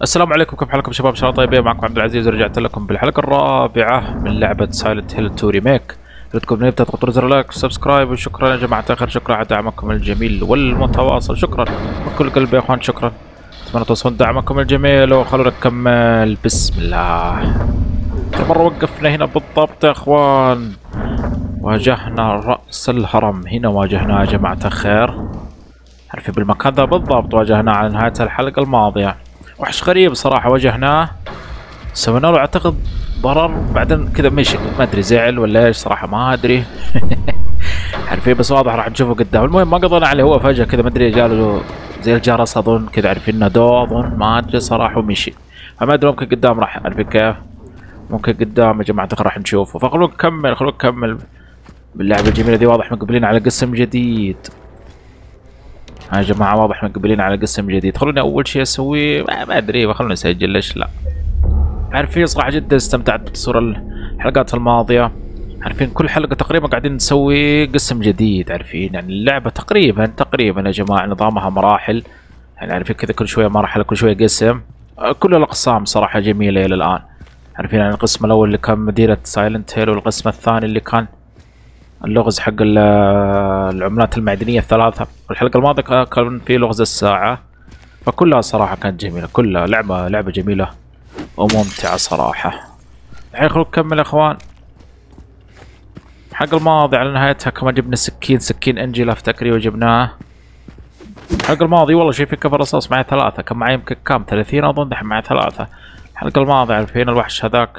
السلام عليكم، كيف حالكم شباب؟ ان شاء الله طيبين. معكم عبد العزيز ورجعت لكم بالحلقه الرابعه من لعبه سايلنت هيل 2 ريميك. بدكم نبدا تضغطوا زر لايك وسبسكرايب، وشكرا يا جماعه الخير، شكرا على دعمكم الجميل والمتواصل، شكرا من كل قلبي يا اخوان، شكرا. اتمنى توصلون دعمكم الجميل وخلونا نكمل. بسم الله. اخر مره وقفنا هنا بالضبط يا اخوان، واجهنا راس الهرم. هنا واجهناه يا جماعه الخير، عارفين بالمكان ذا بالضبط واجهناه على نهايه الحلقه الماضيه. وحش غريب صراحة واجهناه، سوينا له اعتقد ضرر، بعدين كذا مشي، ما ادري زعل ولا ايش صراحة ما ادري. عارفين بس واضح راح نشوفه قدام. المهم ما قضينا عليه، هو فجأة كذا ما ادري جاله زي الجرس اظن كذا، عارفين نادوه اظن، ما ادري صراحة، ومشي. فما ادري ممكن قدام راح، عارفين كيف؟ ممكن قدام يا جماعة راح نشوفه. فخلونا نكمل، خلونا نكمل باللعبة الجميلة دي. واضح مقبلين على قسم جديد يا جماعة، واضح مقبلين على قسم جديد. خلوني أول شيء أسويه ما أدري، خلوني أسجل ليش لا. عارفين صراحة جدا استمتعت بتصوير الحلقات الماضية. عارفين كل حلقة تقريبا قاعدين نسوي قسم جديد، عارفين يعني اللعبة تقريبا يا جماعة نظامها مراحل، يعني عارفين كذا كل شوية مرحلة كل شوية قسم. كل الأقسام صراحة جميلة إلى الآن. عارفين يعني القسم الأول اللي كان مدينة سايلنت هيل، والقسم الثاني اللي كان اللغز حق العملات المعدنية الثلاثة. الحلقة الماضية كان في لغز الساعة. فكلها صراحة كانت جميلة، كلها لعبة جميلة وممتعة صراحة. الحين خلونا نكمل يا اخوان. الحلقة الماضية على نهايتها كمان جبنا سكين انجيلا افتكري، وجبناه. الحلقة الماضية والله شايفين كفر رصاص معي 3، كان معي يمكن كام 30 اظن، دحين معي 3. الحلقة الماضية عارفين الوحش هذاك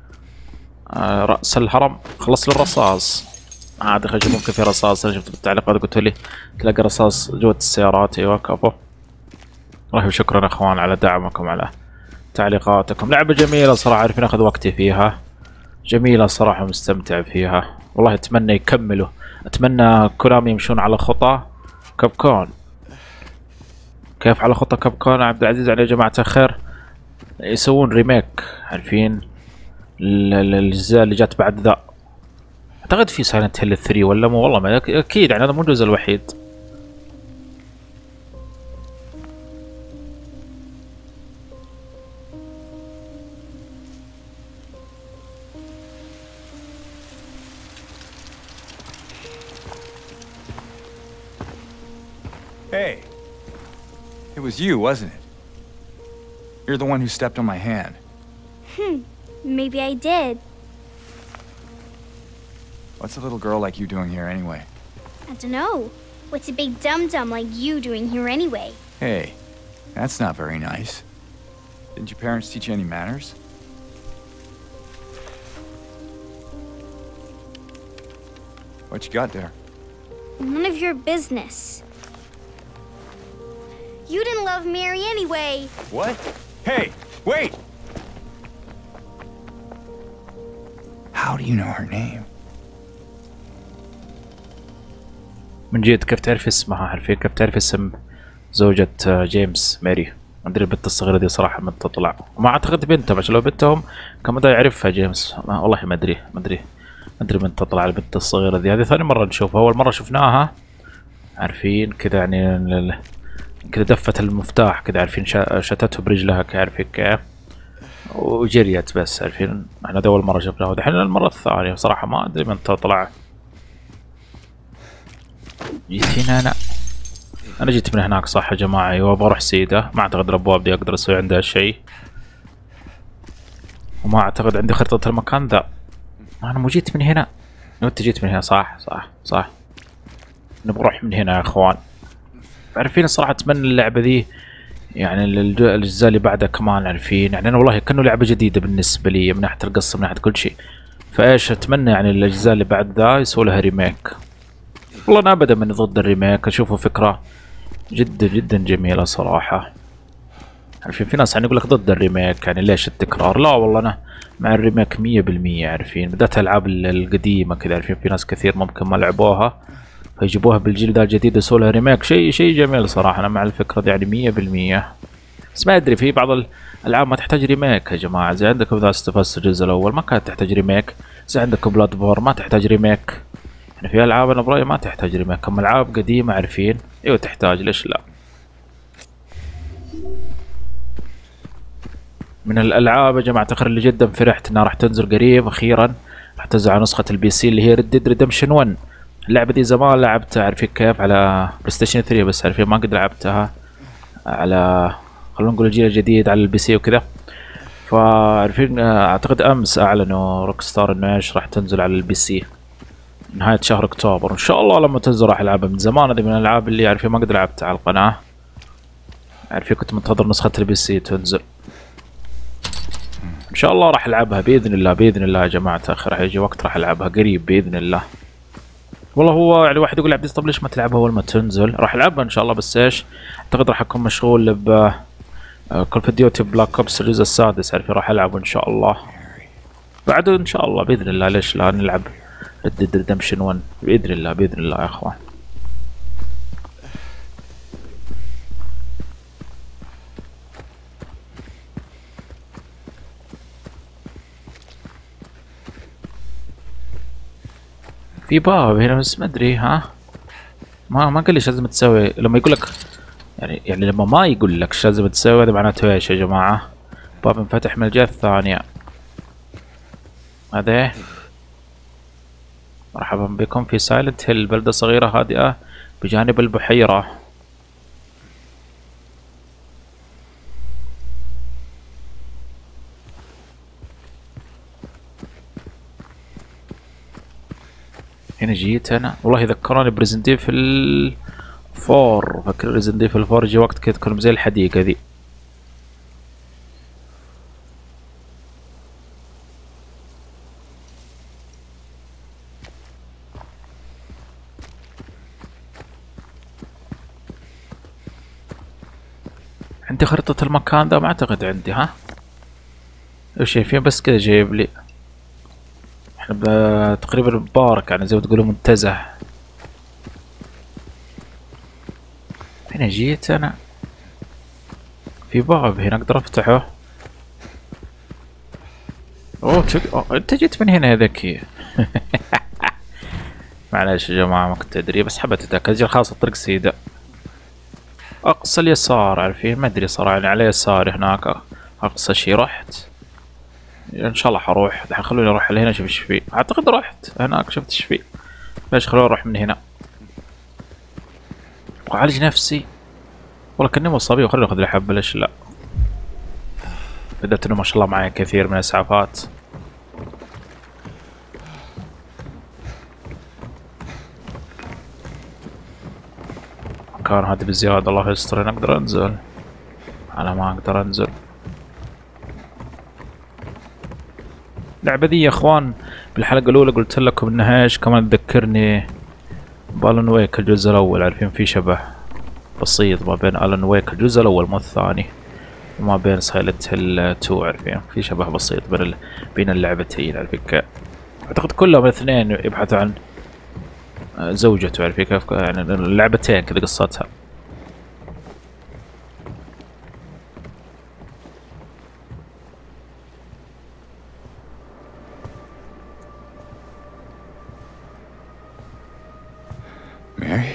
رأس الهرم خلص لي الرصاص. عادي خلينا نشوف ممكن في رصاص. انا شفت بالتعليقات قلت لي تلاقي رصاص جوة السيارات. ايوه كفو. والله شكرا يا اخوان على دعمكم، على تعليقاتكم. لعبة جميلة صراحة، عارفين اخذ وقتي فيها، جميلة صراحة مستمتع فيها. والله اتمنى يكملوا، اتمنى كونامي يمشون على خطى كابكون. كيف على خطى كابكون عبد العزيز عليه يا جماعة الخير؟ يسوون ريميك، عارفين الاجزاء اللي جات بعد ذا. اعتقد في سايلنت هيل 3 ولا مو، والله ما اكيد يعني هذا مو الجزء الوحيد. Hey, it was you, wasn't it? You're the one who stepped on my hand. Maybe I did. What's a little girl like you doing here anyway? I don't know. What's a big dum-dum like you doing here anyway? Hey, that's not very nice. Didn't your parents teach you any manners? What you got there? None of your business. You didn't love Mary anyway. What? Hey, wait! How do you know her name? من جد كيف تعرف اسمها؟ عارفين كيف تعرف اسم زوجة جيمس ماري؟ ما ادري البنت الصغيرة دي صراحة من تطلع، وما اعتقد بنتهم، عشان لو بنتهم كان مدى يعرفها جيمس. والله ما ادري من تطلع البنت الصغيرة دي. هذه ثاني مرة نشوفها، أول مرة شفناها عارفين كذا يعني كذا دفت المفتاح كذا، عارفين شتته برجلها عارفين كيف، وجريت بس. عارفين احنا هذه أول مرة شفناها، ودحين المرة الثانية صراحة ما ادري من تطلع. جيت هنا انا جيت من هناك صح يا جماعة؟ ايوه بروح سيدة. ما اعتقد الابواب دي اقدر اسوي عندها شيء، وما اعتقد عندي خريطة المكان ذا. انا مو جيت من هنا؟ انت جيت من هنا صح. نبغى نروح من هنا يا اخوان. عارفين الصراحة اتمنى اللعبة ذي يعني الاجزاء اللي بعدها كمان، عارفين يعني انا والله كأنه لعبة جديدة بالنسبة لي من ناحية القصة من ناحية كل شيء. فايش اتمنى يعني الاجزاء اللي بعد ذا يسووا لها ريميك. والله انا ابدا ماني ضد الريميك، اشوفه فكرة جدا جميلة صراحة. عارفين في ناس يعني يقول لك ضد الريميك، يعني ليش التكرار؟ لا والله انا مع الريميك 100%. عارفين بدأت الالعاب القديمة كذا، عارفين في ناس كثير ممكن ما لعبوها فيجيبوها بالجيل ذا الجديد يسووا لها ريميك، شيء جميل صراحة. انا مع الفكرة دي يعني 100%. بس ما ادري في بعض الالعاب ما تحتاج ريميك يا جماعة، زي عندكم ذا ستفاست الجزء الاول ما كانت تحتاج ريميك، زي عندكم بلاد بور ما تحتاج ريميك. يعني في العاب انا برايي ما تحتاج ريميك، اما العاب قديمة عارفين ايوه تحتاج، ليش لا. من الالعاب يا جماعه الخير اللي جدا فرحت انها راح تنزل قريب اخيرا. راح تنزل على نسخه البي سي اللي هي ريد ديد ريدمشن 1. اللعبه دي زمان لعبتها عارفين كيف على بلاي ستيشن 3 بس عارفين ما قد لعبتها على خلونا نقول الجيل الجديد على البي سي وكذا. فعارفين اعتقد امس اعلنوا روك ستار انه ايش راح تنزل على البي سي نهاية شهر اكتوبر. ان شاء الله لما تنزل راح العبها. من زمان هذه من الالعاب اللي عارفين ما قد لعبتها على القناة. عارفين كنت منتظر نسخة البي سي تنزل. ان شاء الله راح العبها باذن الله باذن الله يا جماعة الخير. راح يجي وقت راح العبها قريب باذن الله. والله هو يعني واحد يقول عبد طب ليش ما تلعبها اول ما تنزل؟ راح العبها ان شاء الله بس ايش؟ اعتقد راح اكون مشغول ب كول اوف ديوتي بلاك اوبس الجزء السادس عارفين راح العبه ان شاء الله. بعده ان شاء الله باذن الله ليش لا نلعب ريد ديد ريدمشن 1 باذن الله باذن الله يا اخوان. في باب هنا بس ما ادري ها ما قال ليش لازم تسوي. لما يقول لك يعني لما ما يقول لك ايش لازم تسوي هذا معناته ايش يا جماعه؟ باب انفتح من الجهه الثانيه. هذا مرحبا بكم في سايلنت هيل بلدة صغيرة هادئة بجانب البحيرة. هنا جيت انا والله ذكروني بريزنت ايفل 4. فاكر ريزنت ايفل 4 جي وقت كذا تكون زي الحديقة ذي. عندي خريطة المكان ده ما اعتقد عندي ها. ايش شايفين بس كذا جايب لي. احنا تقريبا ببارك يعني زي ما تقولوا منتزه. هنا جيت انا في باب هنا اقدر افتحه. اوه انت جيت من هنا يا ذكي. معلش يا جماعة ما كنت ادري بس حبيت اتاكد. خلاص الطريق سيدة اقصى اليسار عارفين ما ادري صراحة يعني على يساري هناك اقصى شي رحت. ان شاء الله حروح الحين. خلوني اروح لهنا اشوف ايش فيه. اعتقد رحت هناك شفت ايش فيه. ليش خلوني اروح من هنا واعالج نفسي. والله كني مصابي وخلوني اخذ لي حبة ليش لا. بدأت انه ما شاء الله معي كثير من الاسعافات. كان هذا بزيادة الله يستر. انا اقدر انزل انا ما اقدر انزل. اللعبة دي يا اخوان بالحلقة الاولى قلت لكم انها ايش كمان تذكرني بالون ويك الجزء الاول. عارفين في شبه بسيط ما بين الون ويك الجزء الاول مو الثاني وما بين سايلنت هيل 2. عارفين في شبه بسيط بين اللعبتين. عارفين كيف اعتقد كلهم الاثنين يبحثوا عن زوجته. عارفين كيف يعني اللعبتين كذا قصتها. Mary?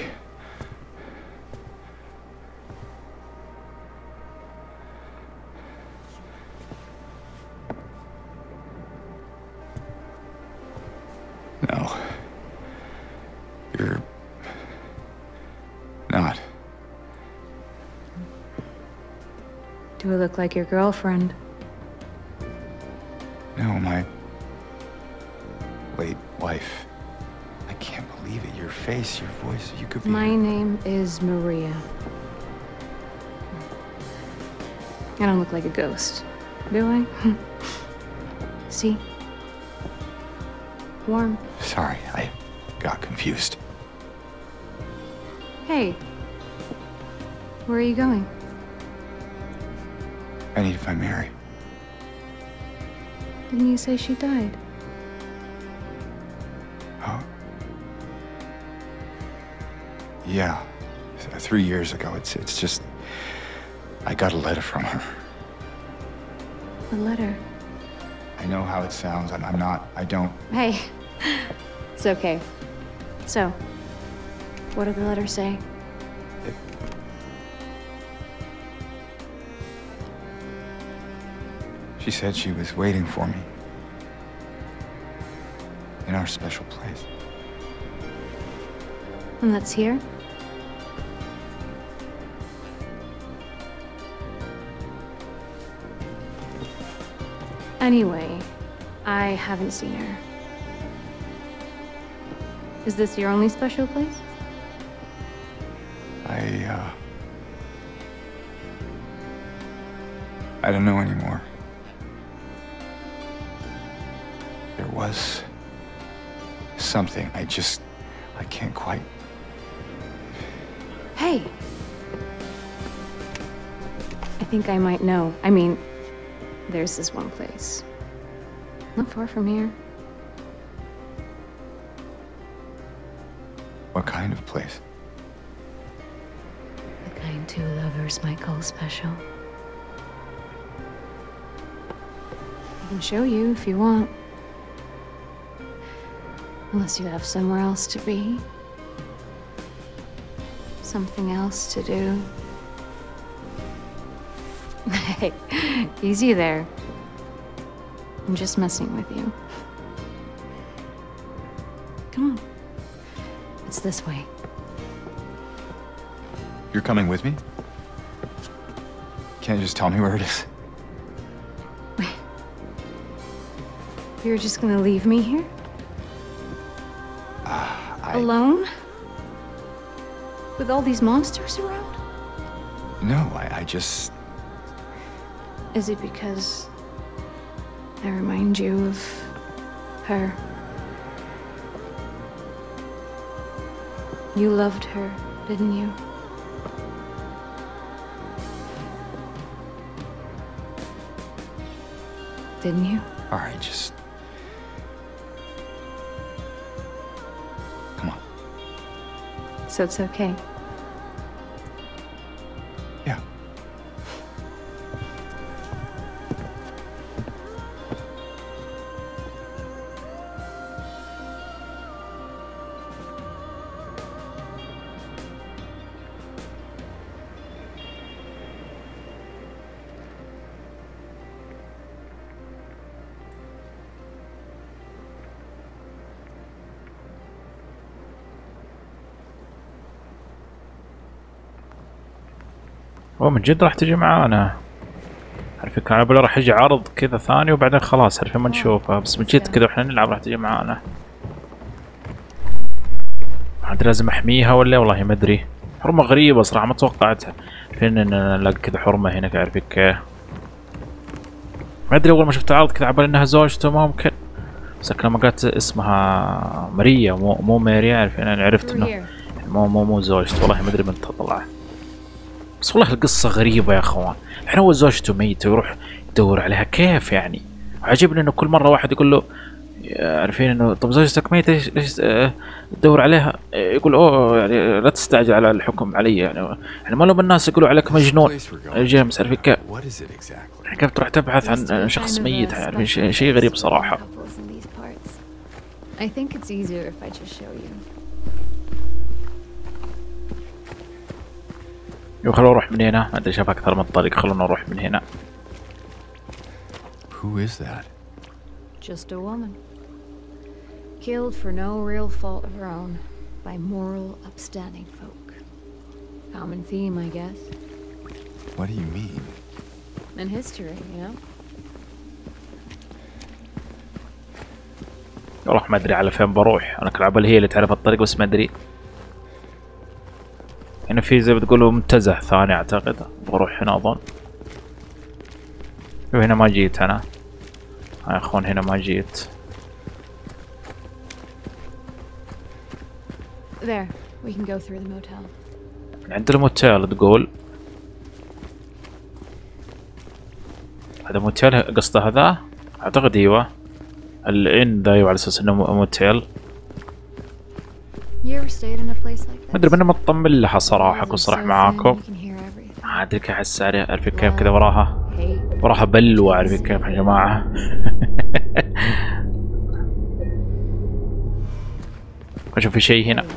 No. You're not. Do I look like your girlfriend? No, my late wife. I can't believe it. Your face, your voice, you could be... My name is Maria. I don't look like a ghost, do I? See? Warm. Sorry, I got confused. Hey. Where are you going? I need to find Mary. Didn't you say she died? Oh. Yeah. 3 years ago. It's just... I got a letter from her. A letter? I know how it sounds. I'm not... I don't... Hey. It's okay. So, what did the letter say? She said she was waiting for me in our special place. And that's here? Anyway, I haven't seen her. Is this your only special place? I don't know anymore. There was something I can't quite. Hey! I think I might know. I mean, there's this one place. Not far from here. What kind of place? The kind two lovers might call special. I can show you if you want. Unless you have somewhere else to be. Something else to do. Hey, easy there. I'm just messing with you. Come on. It's this way. You're coming with me? Can't you just tell me where it is? You're just gonna leave me here? Alone? With all these monsters around? No, I just... Is it because I remind you of her? You loved her, didn't you? Didn't you? All right, just... Come on. So it's okay. Yeah. هو من جد راح تجي معانا. عارفين كان بلا راح يجي عرض كذا ثاني وبعدين خلاص عارفين ما نشوفها، بس من جد كذا واحنا نلعب راح تجي معانا. ما ادري لازم احميها ولا والله ما ادري. حرمة غريبة صراحة ما توقعتها. عارفين ان نلاقي كذا حرمة هنا عارفين كيف. ما ادري اول ما شفت العرض كذا عبالي انها زوجته ممكن. بس لما قالت اسمها ماريا مو ماريا عارفين انا عرفت انه مو زوجته والله ما ادري من تطلع. بس والله القصة غريبة يا اخوان، الحين هو زوجته ميتة ويروح يدور عليها كيف يعني؟ وعجبني انه كل مرة واحد يقول له عارفين انه طب زوجتك ميتة ليش تدور عليها؟ يقول اوه يعني لا تستعجل على الحكم علي يعني ما لهم الناس يقولوا عليك مجنون جيمس عارفين كيف؟ كيف تروح تبحث عن شخص ميت يعني شيء غريب صراحة. I think it's easier if I just show you. خلونا نروح من هنا، ما ادري شاف اكثر من طريق، خلونا نروح من هنا. Who is that? Just a woman. Killed for no real fault of her own by moral, upstanding folk. Common theme, I guess. What do you mean? In history, you know? والله ما ادري على فين بروح، انا كل عبالي هي اللي تعرف الطريق بس ما ادري. هنا في زي بتقولوا منتزه ثاني اعتقد، بروح هنا اظن. وهنا ما جيت انا. يا اخوان هنا ما جيت. There, we can go through the motel. عند الموتيل تقول. هذا موتيل قصده هذا؟ اعتقد ايوه. الان ذا على اساس انه موتيل. ما ادري من مطمن لها صراحة اكون صريح معاكم. ما ادري كيف احس عليها، عارفين كيف كذا وراها بلوة عارفين كيف يا جماعة. اشوف في شيء هنا.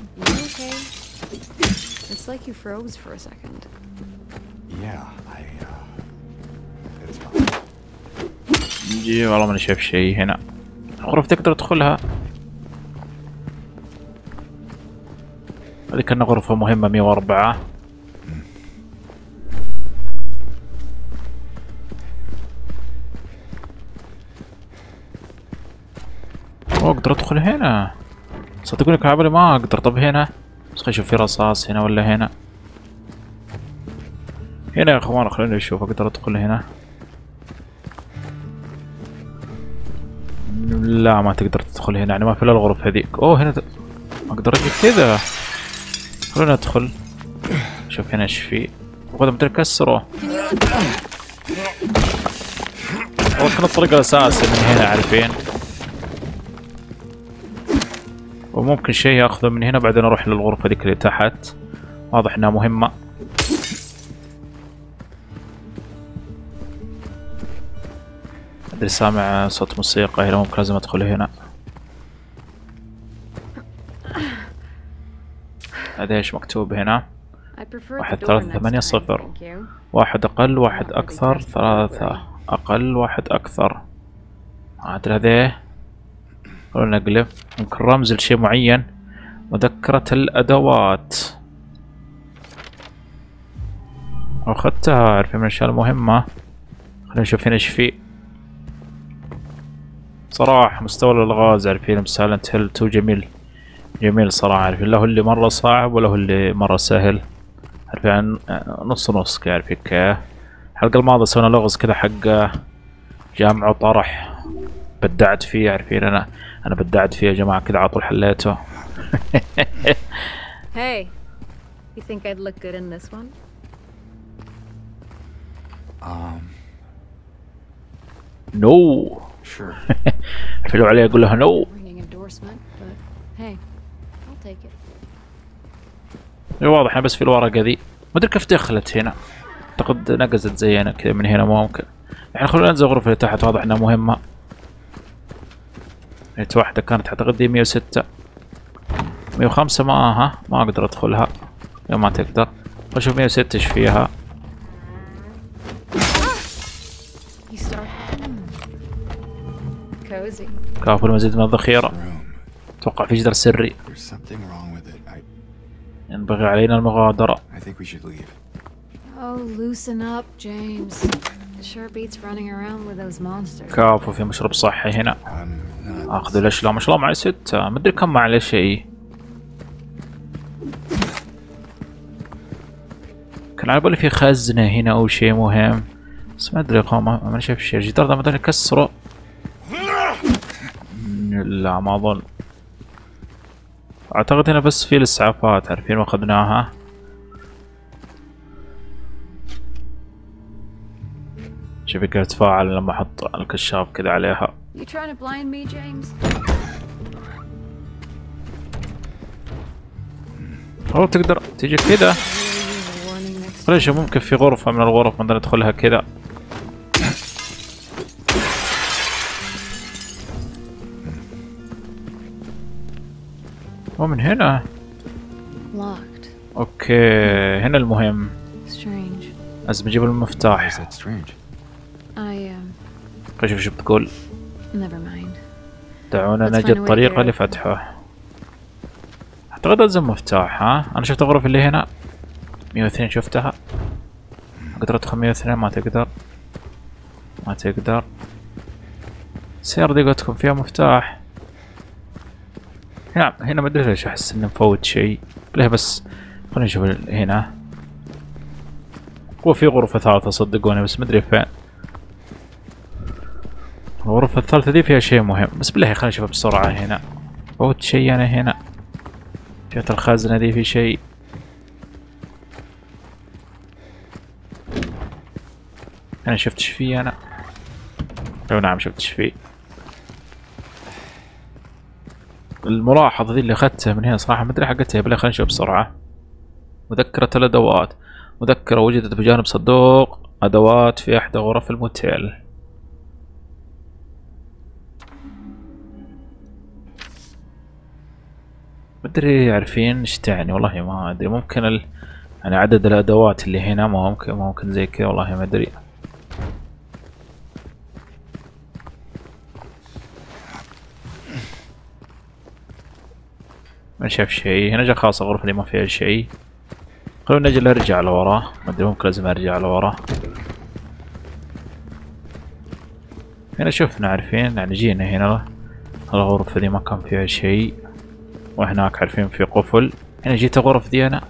It's like you froze for a second. Yeah, it's fine. نجي والله ماني شايف شيء هنا. الغرف تقدر تدخلها. هذه كأنها غرفة مهمة 104. اقدر ادخل هنا. صدقوني كان عبالي ما اقدر. طب هنا بس خلينا نشوف في رصاص هنا ولا هنا. هنا يا اخوان خلينا نشوف اقدر ادخل هنا. لا ما تقدر تدخل هنا يعني ما في الا الغرف هذيك. اوه هنا اقدر اجي كذا. خلونا ندخل شوف هنا ايش في. وهذا مدري كسره. والله كان الطريقة الاساسية من هنا عارفين. وممكن شيء ياخذه من هنا بعدين اروح للغرفة ذيك اللي تحت. واضح انها مهمة. ادري سامع صوت موسيقى هنا ممكن لازم ادخل هنا. هذا ايش مكتوب هنا؟ 1380. 1 أقل 1 أكثر 3 أقل 1 أكثر. ادري هذا خلونا نقلب. ممكن رمز لشيء معين. مذكرة الأدوات أخذتها. عارفين من الأشياء المهمة. خلينا نشوف هنا ايش في. صراحة مستوى الألغاز عارفين بسايلنت هيل 2 جميل جميل صراحة. عارفين له اللي مرة صعب وله اللي مرة سهل. عارفين نص نص عارفين كيف. الحلقة الماضية سوينا لغز كذا حق جامع وطرح. بدعت فيه عارفين. أنا بدعت فيه يا جماعة كذا على طول حليته. Hey, you think I'd look good in this one? نو. Sure. حلو عليه اقول لها نو. Ringing endorsement, but hey, I'll take it. واضح بس في الورقة ذي. ما ادري كيف دخلت هنا. اعتقد نقزت زينا كذا من هنا ممكن. الحين خلونا ننزل الغرفة اللي تحت. واضح انها مهمة. هيت واحدة كانت اعتقد دي 106 105 ما اقدر ادخلها. ما تقدر. اشوف 106 ايش فيها. كافو المزيد من الذخيرة. اتوقع في جدار سري. ينبغي علينا المغادرة. Oh, loosen up, James. It sure beats running around with those monsters. كافو في مشروب صحي هنا. اخذ الاشلاء ما شاء الله معي 6. ما ادري كم معي شيء. كان على بالي في خزنة هنا او شيء مهم بس ما ادري يا اخوان ما شايف شيء. الجدار ده ما ادري اكسره. لا ما اظن. اعتقد هنا بس في الاسعافات عارفين واخذناها. شوف كيف تفاعل لما احط الكشاف كذا عليها. You trying to blind me, James? أو تقدر تيجي كذا. ليش ممكن في غرفة من الغرف بدنا ندخلها كذا. ومن هنا. Locked. اوكي هنا المهم. Strange. لازم نجيب المفتاح. شوف شو بتقول. Never mind. دعونا نجد طريقة لفتحه. اعتقد لازم مفتاح. انا شفت الغرف اللي هنا 102 شفتها. اقدر ادخل 102. ما تقدر. ما تقدر. السيارة دي قلت لكم فيها مفتاح. هنا ما ادري ليش احس اني مفوت شيء. ليه بس خلينا نشوف هنا. هو في غرفة ثالثة صدقوني بس ما ادري فين. الغرفة الثالثة دي فيها شيء مهم بس بالله خلينا نشوفها بسرعة. هنا فوت شيء انا هنا. شفت الخزنة دي في شيء. انا شفتش فيه انا. لو نعم شفتش فيه. الملاحظة دي اللي اخذتها من هنا صراحة ما ادري حقتها. بالله خلينا نشوف بسرعة. مذكرة الادوات. مذكرة وجدت بجانب صندوق ادوات في احدى غرف الموتيل. مدري عارفين ايش تعني والله ما ادري. ممكن يعني عدد الادوات اللي هنا ممكن زي كذا والله ما ادري. شايف شيء هنا. خلاص الغرفة دي ما فيها شيء. خلونا نجي نرجع لورا. ما ادري ممكن لازم ارجع لورا. هنا شفنا عارفين يعني جينا هنا الغرفة دي ما كان فيها شيء، وهناك عارفين في قفل. هنا جيت الغرف دي انا.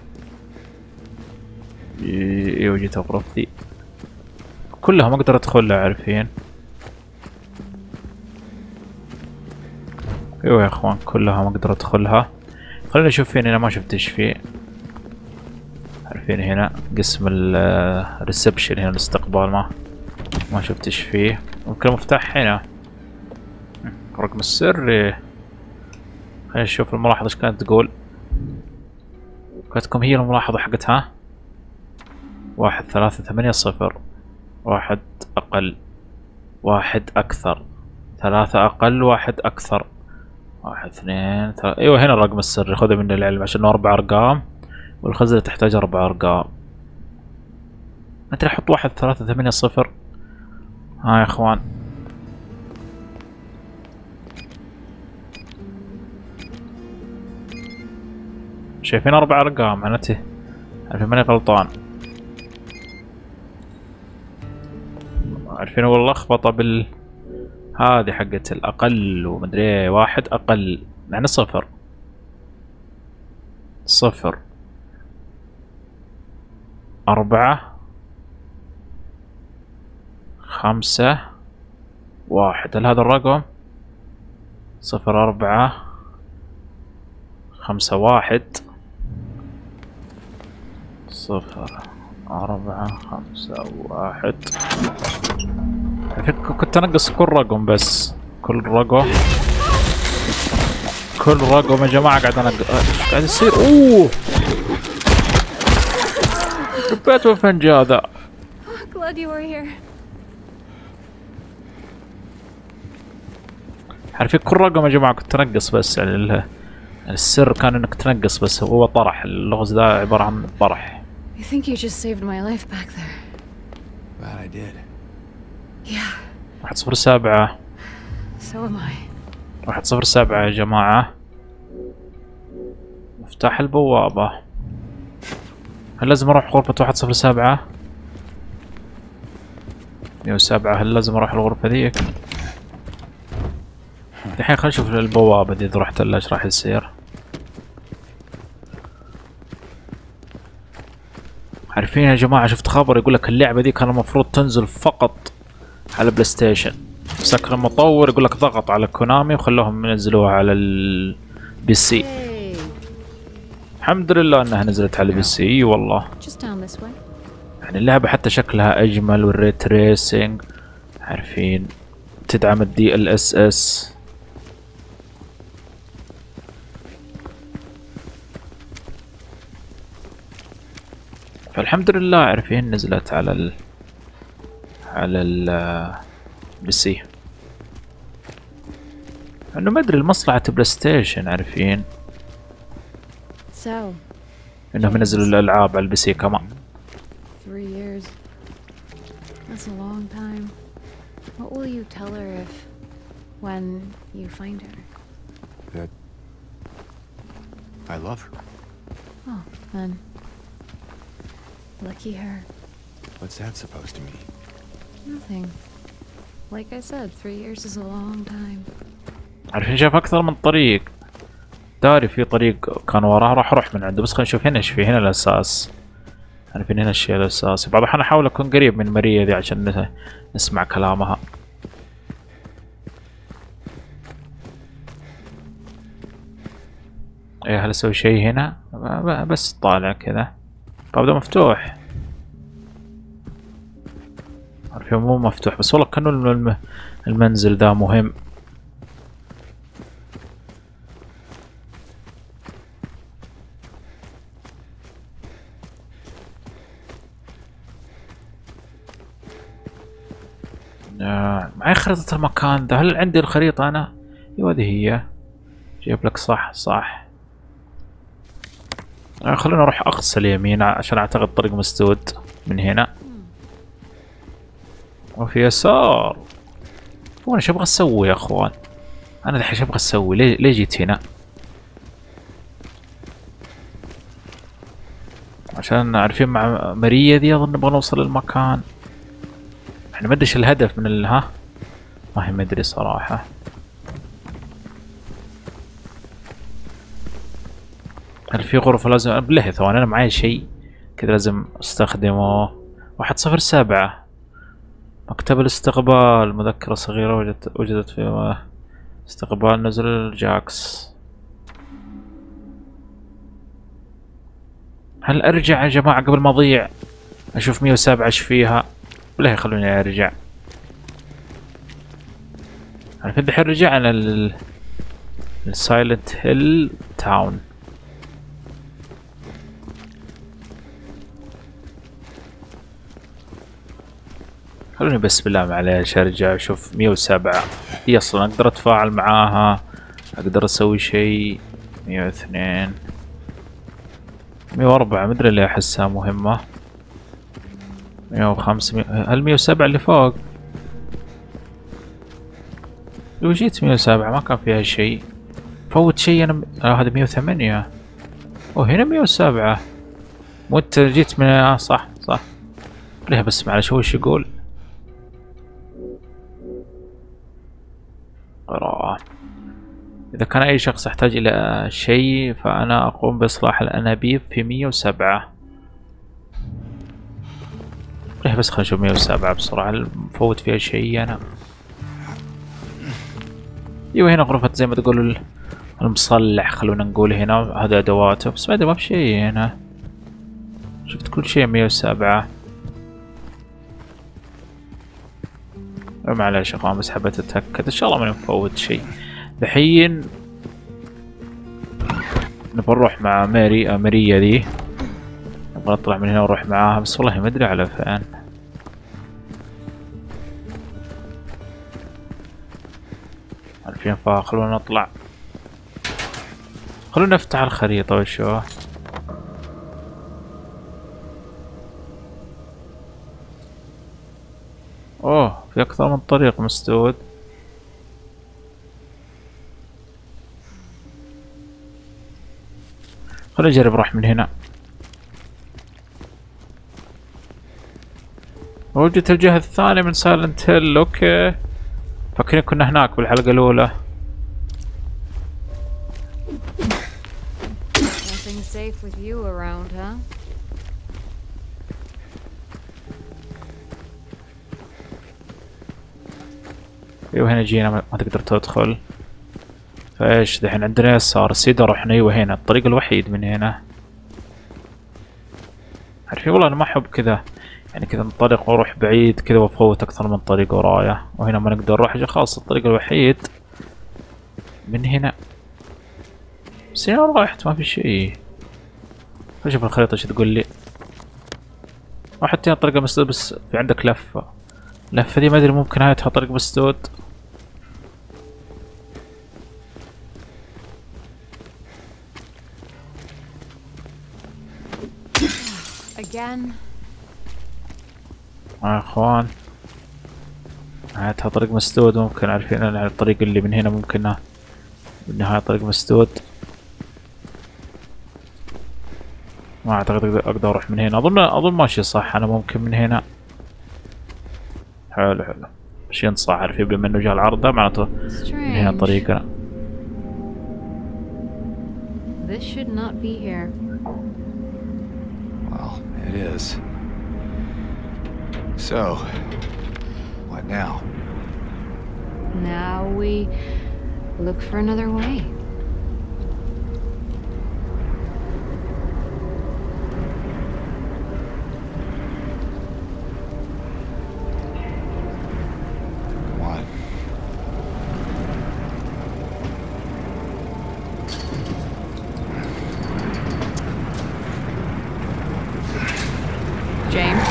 ايوه جيت الغرف دي كلها ما اقدر ادخلها عارفين. ايوه يا اخوان كلها ما اقدر ادخلها. خلينا نشوف فين هنا. ما شفت ايش فيه عارفين. هنا قسم الريسبشن هنا الاستقبال ما شفت ايش فيه. ممكن مفتاح هنا رقم السر. خلينا نشوف الملاحظة ايش كانت تقول. كانتكم هي الملاحظة حقتها 1 3 8 0. 1 أقل 1 أكثر 3 أقل 1 أكثر 1 2 3. أيوة هنا الرقم السري. خذه من العلم عشان 4 أرقام والخزنة تحتاج 4 أرقام. أنت أحط 1 3 8 0. ها يا إخوان شايفين 4 أرقام معناته عارفين ماني غلطان. عارفين هو اللخبطة هذه حقت الأقل ومدري ايه. 1 أقل يعني 0 0 4 5 1. هل هذا الرقم 0 4 5 1 0 4 5 1. كنت انقص كل رقم بس كل رقم يا جماعة قاعد انقص. ايش قاعد يصير؟ اوه ربيت الفنج هذا. Glad you were here. عارفين كل رقم يا جماعة كنت انقص بس يعني السر كان انك تنقص بس. هو طرح اللغز ده عبارة عن طرح. I think you just saved my life back there. Glad I did. Yeah. 107. So am I. 107 يا جماعة. مفتاح البوابة. هل لازم اروح غرفة 107؟ 107. هل لازم اروح الغرفة ذيك؟ الحين خلينا نشوف البوابة دي اذا رحت لها ايش راح يصير. عارفين يا جماعة شفت خبر يقول لك اللعبة دي كان المفروض تنزل فقط على بلاي ستيشن، بس كان المطور يقول لك ضغط على كونامي وخلوهم ينزلوها على البي سي. الحمد لله انها نزلت على البي سي. والله يعني اللعبة حتى شكلها اجمل والري تريسنج عارفين تدعم الدي ال اس اس. فالحمد لله عارفين نزلت على ال بي سي. انه ما ادري لمصلحة بلاي ستيشن عارفين انهم ينزلوا الالعاب على البي سي كمان. 3 years. That's a long time. What will you tell her when you find her? That I love her. Oh, then lucky her. What's that supposed to mean? Nothing. Like I said, 3 years is a long time. عارفين شاف اكثر من طريق. داري في طريق كان وراه راح اروح من عنده، بس خلينا نشوف هنا ايش في. هنا الاساس عارفين هنا الشيء الاساسي. بعض الاحيان احاول اكون قريب من ماريا دي عشان نسمع كلامها. ايه هل اسوي شيء هنا؟ بس طالع كذا. الباب ده مفتوح. عارفين مو مفتوح بس والله كأنه المنزل ده مهم. معي خريطة المكان ده. هل عندي الخريطة أنا؟ ايوه هذه هي. جايب لك صح. خلونا نروح أقصى اليمين عشان أعتقد طريق مسدود من هنا. وفي يسار. وانا ايش ابغى اسوي يا اخوان؟ انا الحين ايش ابغى اسوي؟ ليه جيت هنا؟ عشان عارفين مع ماريا دي اظن نبغى نوصل للمكان. احنا ما ادري ايش الهدف من ها، ما هي ما ادري صراحة. هل في غرفة لازم بالله ثواني انا معي شيء كذا لازم استخدمه. 107 مكتب الاستقبال، مذكرة صغيرة وجدت في استقبال نزل جاكس. هل ارجع يا جماعة قبل ما اضيع؟ اشوف 107 ايش فيها؟ ولا يخلوني ارجع؟ انا في الحين رجعنا للسايلنت هيل تاون. خلوني بس بالله معليش ارجع اشوف 107 هي اصلا اقدر اتفاعل معاها، اقدر اسوي شيء. 102 104 مدري اللي احسها مهمة. 105 هل 107 اللي فوق؟ لو جيت 107 ما كان فيها شيء. فوت شيء انا هذا 108 وهنا 107. مو انت جيت من صح ليه بس معلش هو ايش يقول؟ قراءة. إذا كان أي شخص يحتاج إلى شيء فأنا أقوم بإصلاح الأنابيب في 107. ليه بس خلينا نشوف 107 بسرعة، مفوت فيها شيء أنا. أيوة هنا غرفة زي ما تقول المصلح، خلونا نقول هنا هذا أدواته، بس بعد ما في شيء هنا. شفت كل شيء 107. معلش يا اخوان بس حبيت اتأكد ان شاء الله ما نفوت شيء. الحين نبغى نروح مع ماريا ذي، نبغى نطلع من هنا ونروح معاها، بس والله ما ادري على فين. عارفين خلونا نطلع، خلونا نفتح الخريطة وشو. اوه في اكثر من طريق مسدود. خلينا نجرب نروح من هنا. وجدت الجهة الثانية من سايلنت هيل. اوكي فاكرين كنا هناك بالحلقة الأولى. Nothing safe with you around, huh? ايوه هنا جينا ما تقدر تدخل. فايش دحين عندنا يسار سيدا رحنا. ايوه هنا الطريق الوحيد من هنا. عارفين والله انا ما احب كذا يعني كذا ننطلق واروح بعيد كذا وافوت اكثر من طريق ورايا، وهنا ما نقدر نروح خلاص الطريق الوحيد من هنا. بس هنا راحت ما في شيء. اشوف الخريطة ايش تقول لي. وحتى هنا طريقة مسدود بس في عندك لفة. اللفة دي ما ادري ممكن نهايتها طريق مسدود. Again. يا اخوان نهايتها طريق مسدود، ممكن عارفين ان الطريق اللي من هنا ممكن بالنهاية طريق مسدود. ما اعتقد اقدر اروح من هنا. اظن ماشي صح انا ممكن من هنا. حلو ماشيين صح عارفين بما انه جاء العرض ده معناته من هنا طريقنا. This should not be here. Well, it is. So, what now? Now we look for another way. What? James?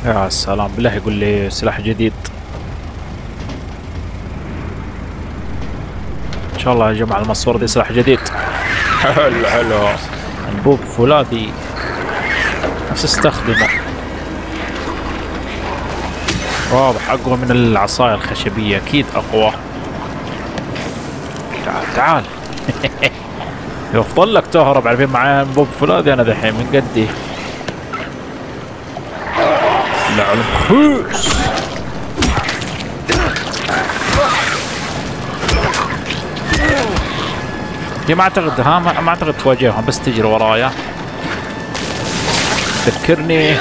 يا سلام بالله يقول لي سلاح جديد. ان شاء الله يا جماعة الماسورة دي سلاح جديد. حلو حلو. انبوب فولاذي نفس استخدمه. واضح اقوى من العصاية الخشبية، اكيد اقوى. تعال تعال. يفضل لك تهرب، عارفين معايا انبوب فولاذي انا دحين من قدي. لا المخوس. هي ما اعتقد ما اعتقد تواجههم، بس تجري ورايا. فكرني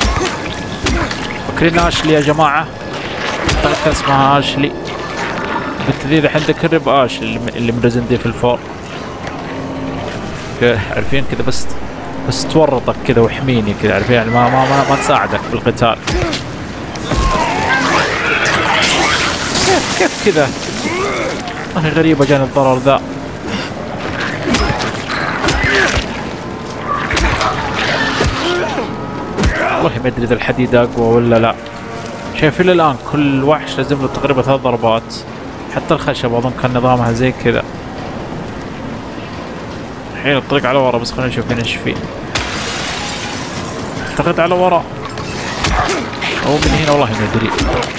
اشلي يا جماعة. اعتقد اسمها اشلي. بنت ذي الحين ذكرني باش اللي من ريزن في الفور. عارفين كذا بس تورطك كذا وحميني كذا، عارفين يعني ما تساعدك بالقتال. كيف كذا؟ اخي غريبة جاني الضرر ذا. والله ما ادري اذا الحديد اقوى ولا لا. شايفين الان كل وحش لازم له تقريبا 3 ضربات. حتى الخشب اظن كان نظامها زي كذا. الحين الطريق على ورا، بس خلينا نشوف ايش فيه. اعتقد على ورا او من هنا، والله ما ادري.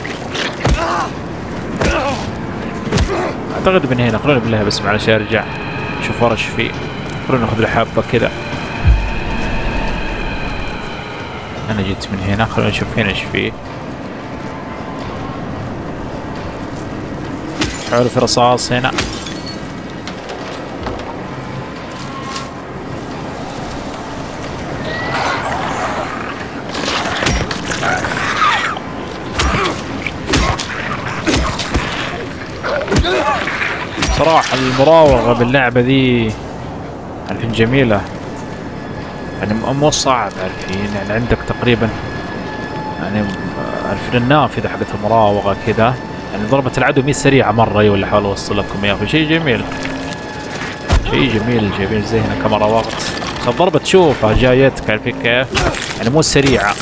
اعتقد من هنا. خلونا بالله بس معلش ارجع شوف ورا ايش فيه. خلونا ناخذ الحبة كذا. انا جيت من هنا، خلونا نشوف هنا ايش فيه. حلو في رصاص هنا. صراحة المراوغة باللعبة ذي عارفين جميلة، يعني مو صعب. عارفين يعني عندك تقريبا يعني عارفين النافذة حقت المراوغة كذا، يعني ضربة العدو مي سريعة مرة. ولا حاول اوصل لكم اياه، شيء جميل، شيء جميل زي هنا كاميرا وقت. الضربة تشوفها جايتك، عارفين كيف؟ يعني مو سريعة.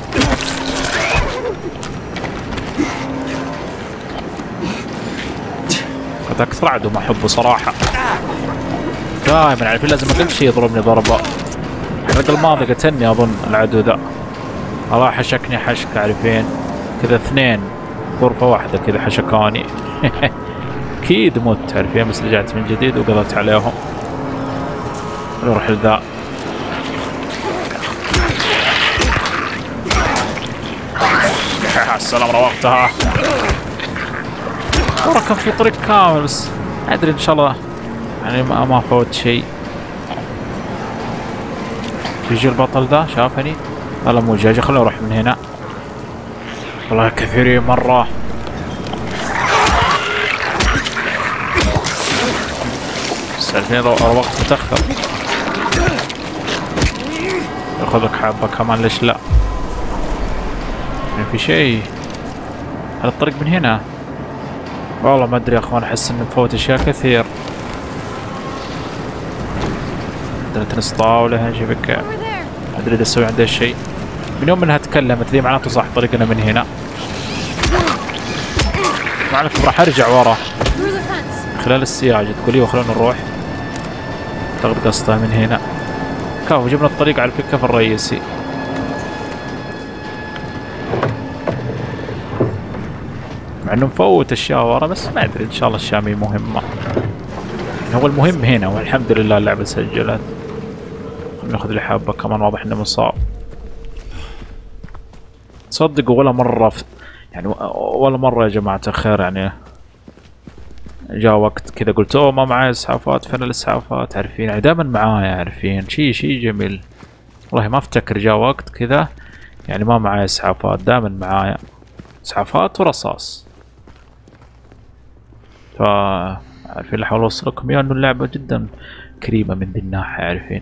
هذا اكثر عدو ما احبه صراحة. دائما عارفين لازم اقل شيء يضربني ضربة. الحلقة الماضية قتلني اظن العدو ذا. الله حشكني حشك، عارفين كذا 2 غرفة واحدة كذا حشكاني. اكيد مت، عارفين بس رجعت من جديد وقضيت عليهم. نروح لذا. السلام روقتها. ورا كان في طريق كامل، بس ادري ان شاء الله يعني ما فوت شيء. يجي البطل ذا شافني. والله مو جاي. خلينا نروح من هنا. والله كثيرين مرة. بس الحين الوقت متأخر. ياخذ لك حبة كمان، ليش لا؟ يعني في شيء. هذا الطريق من هنا. والله ما ادري يا اخوان، احس انه مفوت اشياء كثير. عندنا تنس طاولة هنا. شوفك ما ادري اذا اسوي عندها شيء. من يوم انها تكلمت ذي معناته صح طريقنا من هنا. معناته راح ارجع ورا خلال السياج. تقولي وخلونا نروح. اعتقد قصدها من هنا. كفو جبنا الطريق على الكف الرئيسي. مع انه مفوت اشياء ورا، بس ما ادري ان شاء الله الشامي مهمة. هو المهم هنا، والحمد لله اللعبة سجلت. خلينا ناخذ لي حبة كمان، واضح انه مصاب. صدقوا ولا مرة يعني ولا مرة يا جماعة الخير يعني جاء وقت كذا قلت اوه ما معي اسعافات. فين الاسعافات؟ عارفين يعني دائما معايا. عارفين شيء جميل. والله ما افتكر جاء وقت كذا يعني ما معي اسعافات. دائما معايا اسعافات ورصاص. عارفين اللي احاول اوصلكم اياه انه اللعبة جدا كريمة من ذي الناحية. عارفين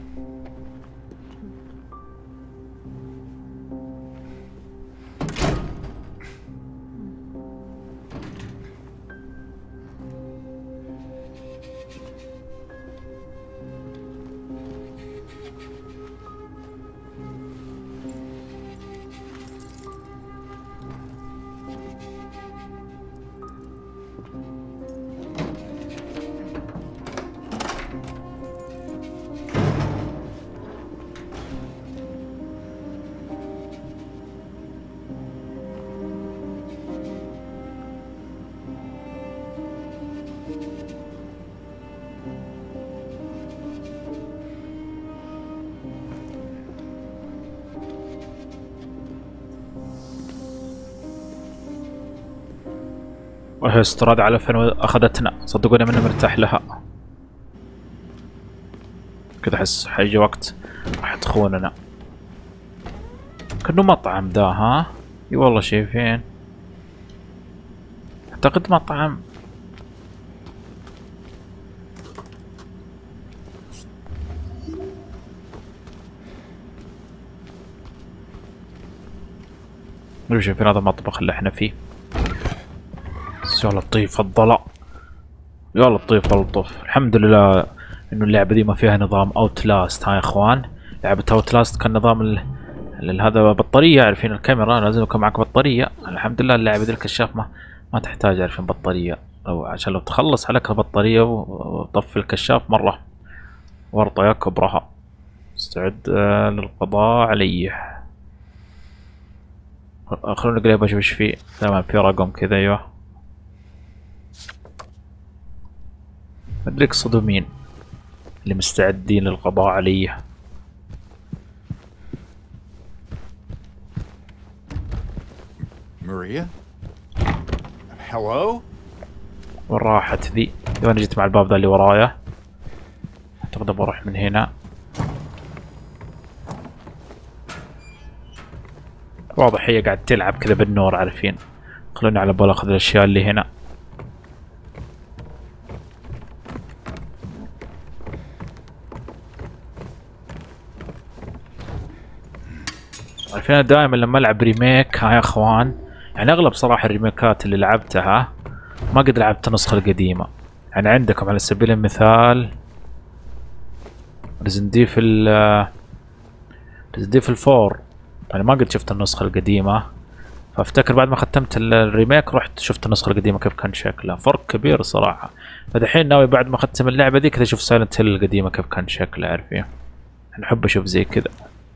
روح استراد على فين اخذتنا، صدقوني ماني مرتاح لها. كذا احس حيجي وقت راح تخوننا. كأنه مطعم ده، ها؟ اي والله شايفين، اعتقد مطعم. شايفين هذا المطبخ اللي احنا فيه. يا لطيف الضلع، يا لطيف اللطف. الحمد لله انه اللعبة دي ما فيها نظام اوتلاست. ها يا اخوان، لعبة اوتلاست كان نظام هذا بطارية، عارفين الكاميرا لازم يكون معك بطارية. الحمد لله اللعبة دي الكشاف ما تحتاج، عارفين بطارية، عشان لو تخلص عليك البطارية وطفي الكشاف مرة ورطة يا كبرها. استعد للقضاء علي. خلونا نقلب اشوف ايش فيه. تمام، في رقم كذا. ايوه، مدري يقصدوا مين اللي مستعدين للقضاء علي. Maria? Hello? وين راحت ذي؟ انا جيت مع الباب ذا اللي ورايا. اعتقد بروح من هنا. واضح هي قاعد تلعب كذا بالنور، عارفين. خلوني على بال اخذ الاشياء اللي هنا. عارفين دائما لما العب ريميك، ها يا اخوان، يعني اغلب صراحة الريميكات اللي لعبتها ما قد لعبت النسخة القديمة. يعني عندكم على سبيل المثال ريزنت ايفل 4، يعني ما قد شفت النسخة القديمة، فافتكر بعد ما ختمت الريميك رحت شفت النسخة القديمة كيف كان شكلها. فرق كبير صراحة. فدحين ناوي بعد ما ختم اللعبة دي كذا اشوف سايلنت هيل القديمة كيف كان شكلها، عارفين. انا احب اشوف زي كذا.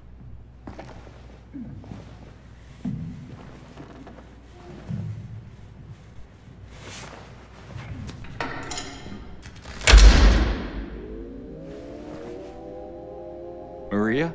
Maria?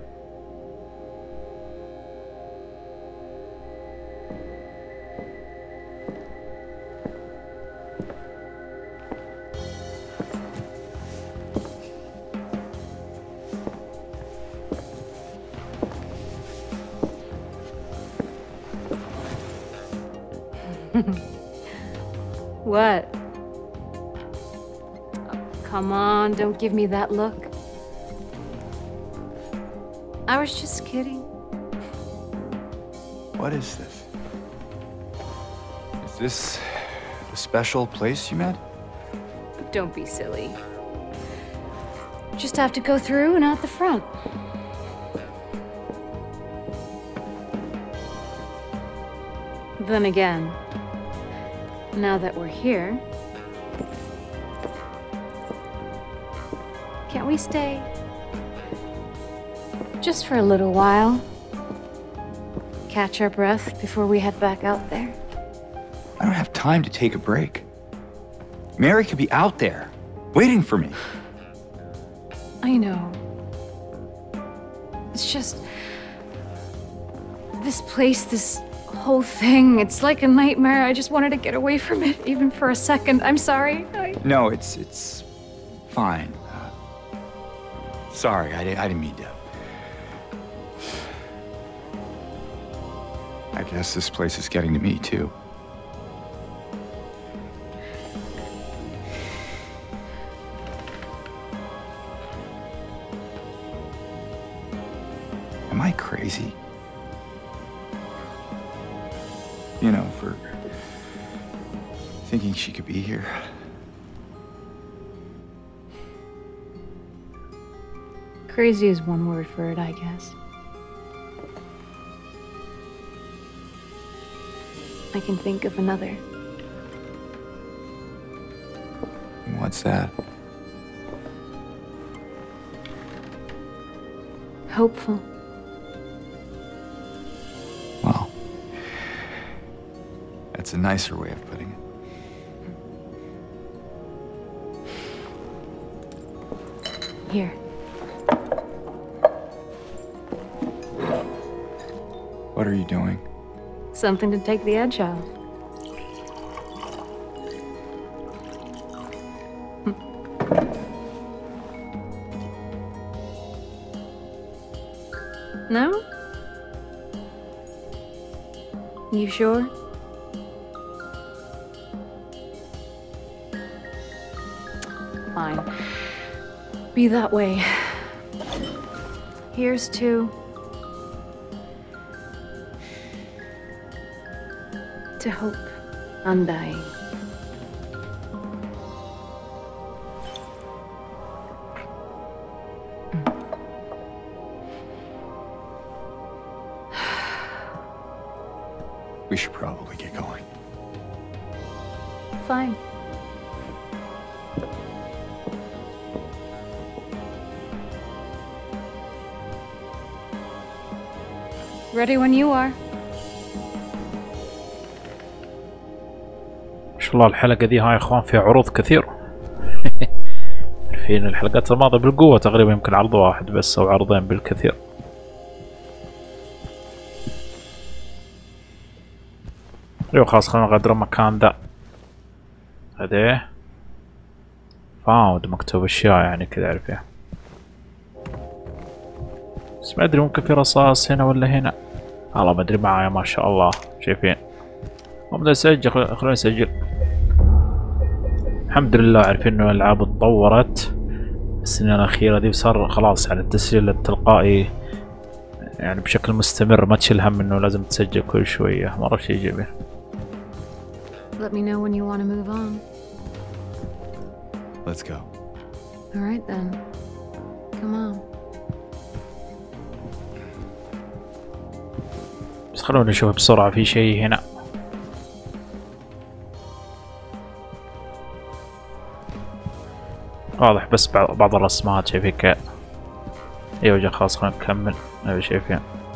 What? Come on, don't give me that look. I was just kidding. What is this? Is this a special place you met? Don't be silly. Just have to go through and out the front. Then again, now that we're here, can't we stay? Just for a little while. Catch our breath before we head back out there. I don't have time to take a break. Mary could be out there, waiting for me. I know. It's just... this place, this whole thing, it's like a nightmare. I just wanted to get away from it, even for a second. I'm sorry. No, it's fine. Sorry, I didn't mean to. I guess this place is getting to me, too. Am I crazy? You know, for thinking she could be here. Crazy is one word for it, I guess. I can think of another. What's that? Hopeful. Well, that's a nicer way of putting it. Here. What are you doing? Something to take the edge off. No? You sure? Fine. Be that way. Here's to... to hope undying. We should probably get going. Fine. Ready when you are. ما شاء الله الحلقة دي هاي يا اخوان فيها عروض كثير. عارفين الحلقات الماضية بالقوة تقريبا يمكن عرض واحد بس او عرضين بالكثير. ايوه خلاص خلينا نغادر المكان ذا. هذا فاوند مكتوب اشياء يعني كذا عارفين. بس ما ادري ممكن في رصاص هنا ولا هنا. والله ما ادري معايا ما شاء الله شايفين. ابدا اسجل خلينا نسجل. الحمد لله عارفين انه الالعاب اتطورت السنين الاخيرة دي وصار خلاص يعني التسجيل التلقائي يعني بشكل مستمر ما تشيل هم انه لازم تسجل كل شوية مرة شي جميل. Let me know when you want to move on. Let's go. All right then. Come on. بس خلونا نشوف بسرعة في شيء هنا. واضح بس بعض الرسمات شايفين كذا. ايوه جا خلاص خلينا نكمل. ايوه شايفين.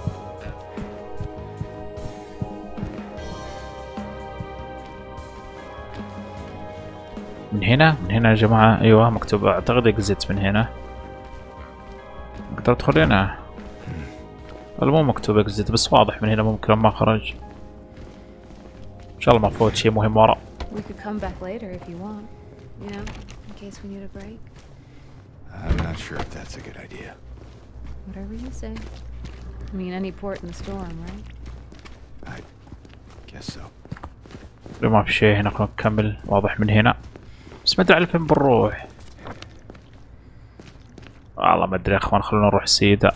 من هنا يا جماعة. ايوه مكتوب اعتقد اكزيت من هنا. اقدر ادخل هنا. ولا مو مكتوب اكزيت بس واضح من هنا ممكن ما خرج. ان شاء الله ما فوت شيء مهم ورا. We could come back later if you want. You know, in case we need a break. I'm not sure if that's a good idea. Whatever you say. I mean, any port in the storm, right? I guess so. ما في شيء هنا خلينا نكمل. واضح من هنا بس ما ادري على فين بنروح. والله ما ادري يا اخوان خلونا نروح سيدا.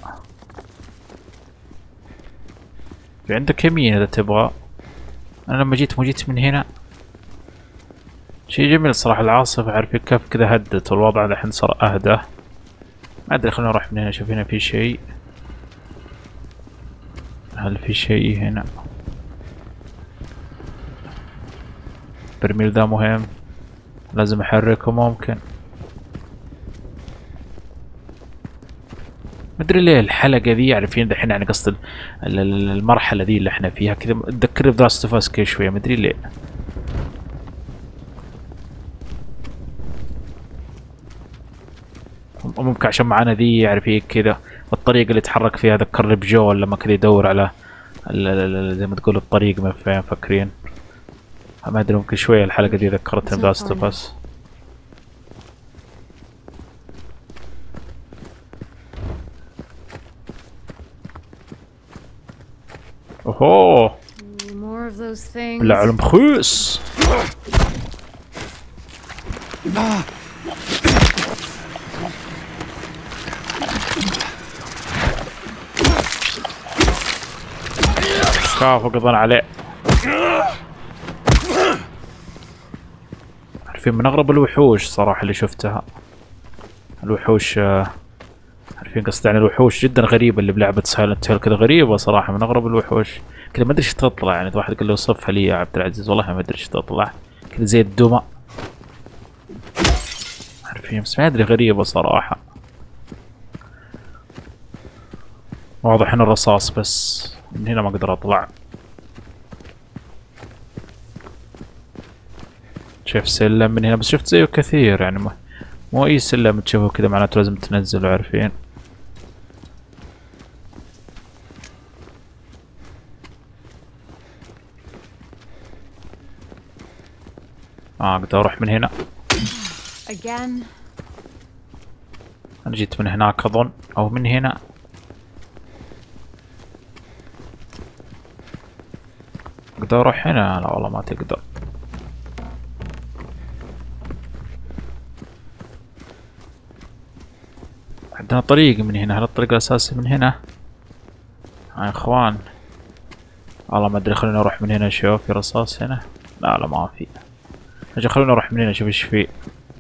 في عندك يمين اذا تبغى. انا لما جيت من هنا. شيء جميل صراحة العاصفة عارفين كيف كذا هدت والوضع الحين صار اهدى. ما ادري خلونا نروح من هنا. شوف هنا في شيء. هل في شيء هنا؟ برميل ذا مهم لازم احركه ممكن. مدري ليه الحلقة ذي عارفين دحين يعني قصد المرحلة ذي اللي احنا فيها كذا تذكرني بذا ستوفاسكي شوية مدري ليه. ممكن عشان معانا ذي عارفين كذا الطريقة اللي يتحرك فيها ذكرني بجول لما كذا يدور على زي ما تقول الطريق من فين فاكرين. ما ادري ممكن شوية الحلقة دي ذكرتني بذا ستوفاس. اوهوه More of those things. بالعلم خيس. شافوا قضان عليه. عارفين من اغرب الوحوش صراحة اللي شفتها. الوحوش عارفين قصدي يعني الوحوش جدا غريبة اللي بلعبة سايلنت هيل كذا غريبة صراحة من اغرب الوحوش كذا ما ادري ايش تطلع يعني واحد قال له وصفها لي يا عبد العزيز والله ما ادري ايش تطلع كذا زي الدمى عارفين بس ما ادري غريبة صراحة. واضح ان الرصاص بس من هنا ما اقدر اطلع. شايف سلم من هنا بس شفت زيه كثير يعني مو اي سلم تشوفه كذا معناته لازم تنزله عارفين. اقدر اروح من هنا. Again. أنا جيت من هناك أظن أو من هنا. أقدر أروح هنا؟ لا والله ما تقدر. عندنا طريق من هنا. هل الطريق الأساسي من هنا؟ يا إخوان والله ما أدري. خلينا نروح من هنا نشوف في رصاص هنا. لا لا ما في. أجي خلينا نروح من هنا نشوف إيش فيه.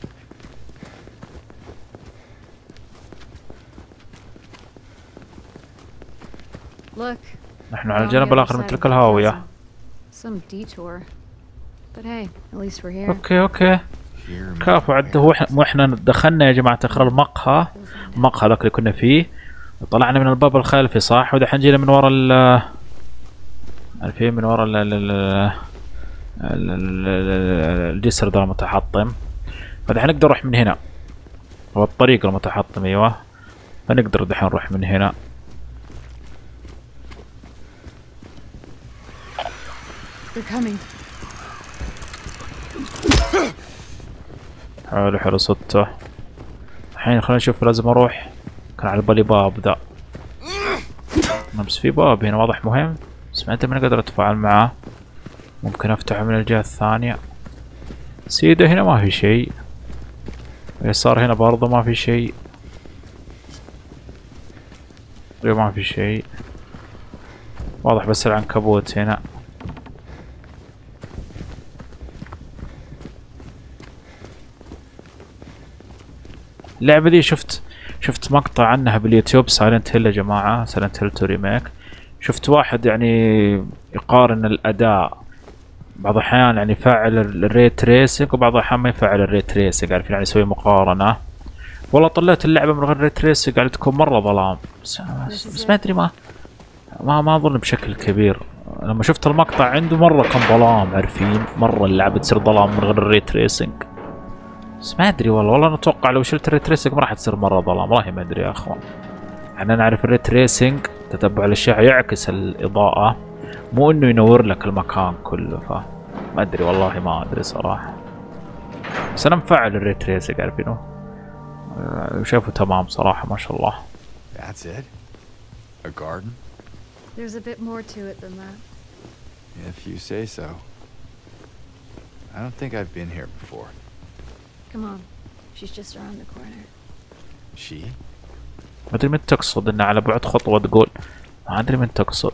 Look. نحن على الجانب الآخر من تلك الهاوية. Some detour. But hey, at least we're here. اوكي كافو عد. هو احنا دخلنا يا جماعة اخر المقهى ذاك اللي كنا فيه، وطلعنا من الباب الخلفي صح، ودحين جينا من ورا عارفين من ورا الجسر ده المتحطم، فدحين نقدر نروح من هنا. هو الطريق المتحطم ايوه، فنقدر دحين نروح من هنا. They're coming. حلو صدته. الحين خلينا نشوف. لازم اروح. كان على بالي باب ذا، بس في باب هنا واضح مهم، بس ما ادري من اقدر اتفاعل معاه. ممكن افتحه من الجهة الثانية. سيده هنا ما في شيء، اليسار هنا برضه ما في شيء، ما في شيء واضح، بس العنكبوت هنا. اللعبة دي شفت مقطع عنها باليوتيوب، سايلنت هيل يا جماعة، سايلنت هيل 2 ريميك. شفت واحد يعني يقارن الأداء، بعض الأحيان يعني يفعل الري تريسنج وبعض الأحيان ما يفعل الري تريسنج، عارفين يعني يسوي مقارنة. والله طلعت اللعبة من غير ري تريسنج قاعد تكون مرة ظلام، بس ما أدري ما أظن بشكل كبير. لما شفت المقطع عنده مرة كان ظلام، عارفين مرة اللعبة تصير ظلام من غير الري تريسنج. بس ما ادري والله انا اتوقع لو شلت الري تريسنج ما راح تصير مره ظلام، والله ما ادري يا اخوان. يعني انا اعرف الري تريسنج تتبع الاشياء يعكس الاضاءه، مو انه ينور لك المكان كله، فما ادري والله ما ادري صراحه. بس انا مفعل الري تريسنج عارفينه، شايفه تمام صراحه ما شاء الله. That's it? A garden? There's a bit more to it than that. If you say so. I don't think I've been here before. Come on. She's just around the corner. She? ما ادري من تقصد انه على بعد خطوة تقول، ما ادري من تقصد.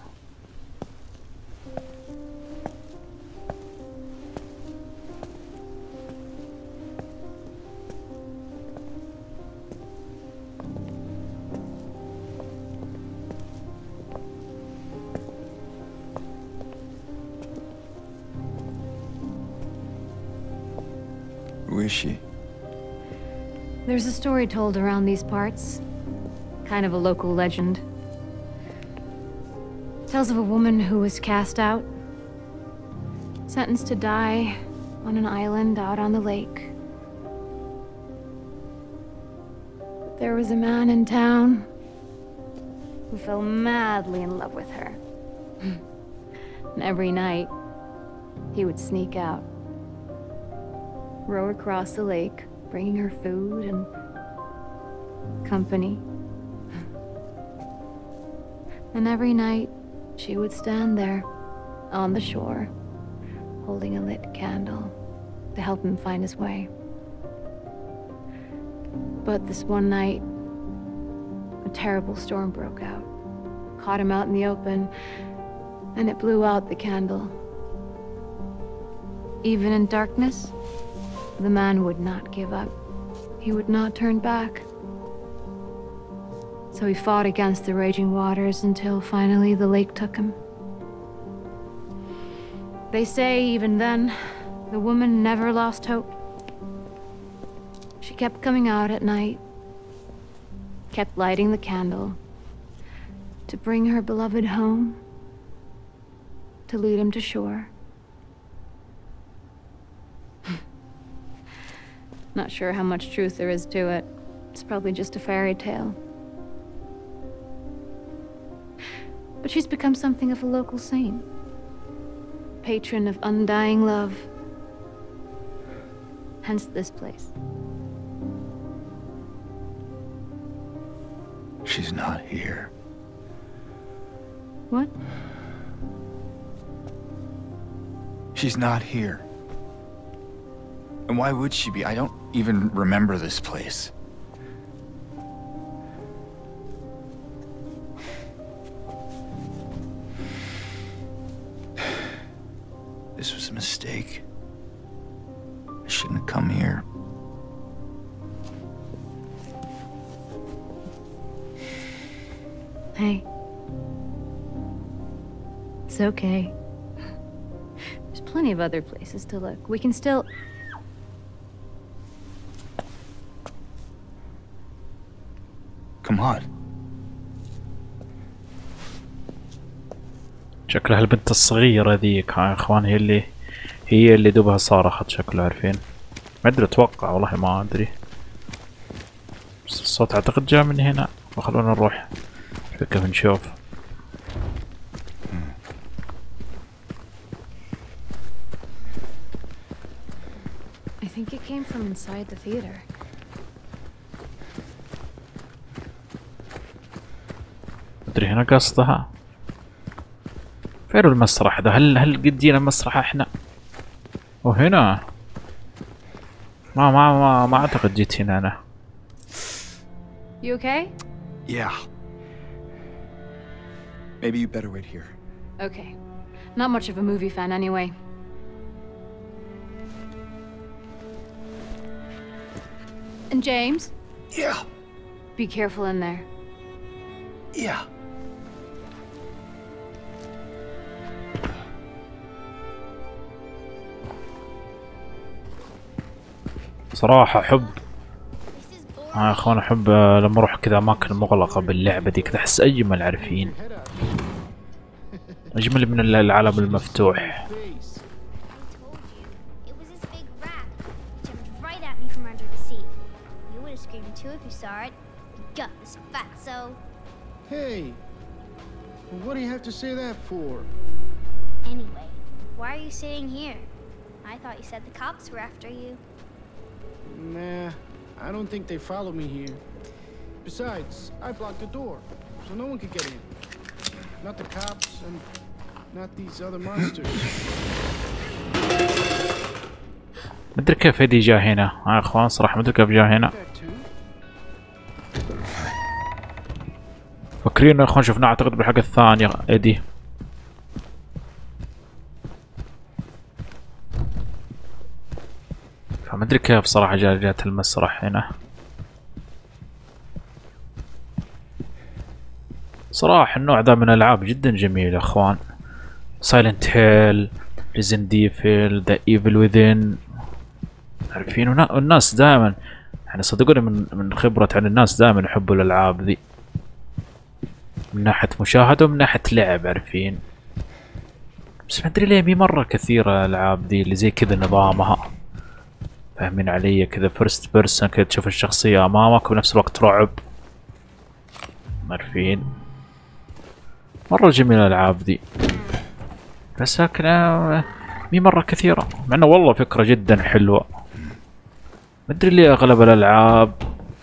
Who is she? There's a story told around these parts. Kind of a local legend. Tells of a woman who was cast out, sentenced to die on an island out on the lake. There was a man in town who fell madly in love with her. And every night, he would sneak out, row across the lake, bringing her food and company. And every night, she would stand there on the shore, holding a lit candle to help him find his way. But this one night, a terrible storm broke out, caught him out in the open, and it blew out the candle. Even in darkness, the man would not give up. He would not turn back. So he fought against the raging waters until finally the lake took him. They say even then, the woman never lost hope. She kept coming out at night, kept lighting the candle to bring her beloved home, to lead him to shore. Not sure how much truth there is to it. It's probably just a fairy tale. But she's become something of a local saint. Patron of undying love. Hence this place. She's not here. What? She's not here. And why would she be? I don't even remember this place. This was a mistake. I shouldn't have come here. Hey. It's okay. There's plenty of other places to look. We can still... Come on. شكلها البنت الصغيرة ذيك يا اخوان، هي اللي دوبها صارخت شكله، عارفين؟ ما ادري، اتوقع والله ما ادري، بس الصوت اعتقد جاء من هنا. خلونا نروح كيف نشوف. I think it came from inside the theater. ادري هنا قصدها. فين المسرح ده؟ هل قد جينا مسرح احنا؟ وهنا ما اعتقد جيت هنا انا. You okay? Yeah. Maybe you better wait here. Okay. Not much of a movie fan anyway. And James? Yeah. Be careful in there. Yeah. صراحة أحب يا اخوان، أحب لما أروح كذا أماكن مغلقة باللعبة دي كذا، أحس أجمل، عارفين؟ أجمل من العالم المفتوح. It was this big rat. It jumped right at me from under the seat. You would have screamed too if you saw it. You gutless fatso. Hey, what do you have to say that for? Anyway, why are you sitting here? I thought you said the cops were after you. Nah, I don't think they follow me here. Besides, I blocked the door, so no one could get in. Not the cops, and not these other monsters. مدري كيف ايدي جا هنا يا اخوان، صراحة مدري كيف جا هنا. That too? فاكرين يا اخوان شفناه اعتقد بالحلقة الثانية ايدي. فمدري كيف صراحة جات المسرح هنا. صراحة النوع ذا من الألعاب جدا جميل يا اخوان. سايلنت هيل، ريزن ايفل، ذا ايفل وذين، عارفين؟ والناس دائما يعني صدقوني من خبرة عن الناس دائما يحبوا الألعاب ذي من ناحية مشاهدة ومن ناحية لعب، عارفين؟ بس ما ادري ليه مي مرة كثيرة الألعاب ذي اللي زي كذا نظامها، فاهمين علي؟ كذا فيرست بيرسون كذا تشوف الشخصية أمامك وبنفس الوقت رعب، عارفين؟ مرة جميلة الألعاب ذي، بس لكن مي مرة كثيرة، مع انه والله فكرة جدا حلوة. مدري ليه اغلب الالعاب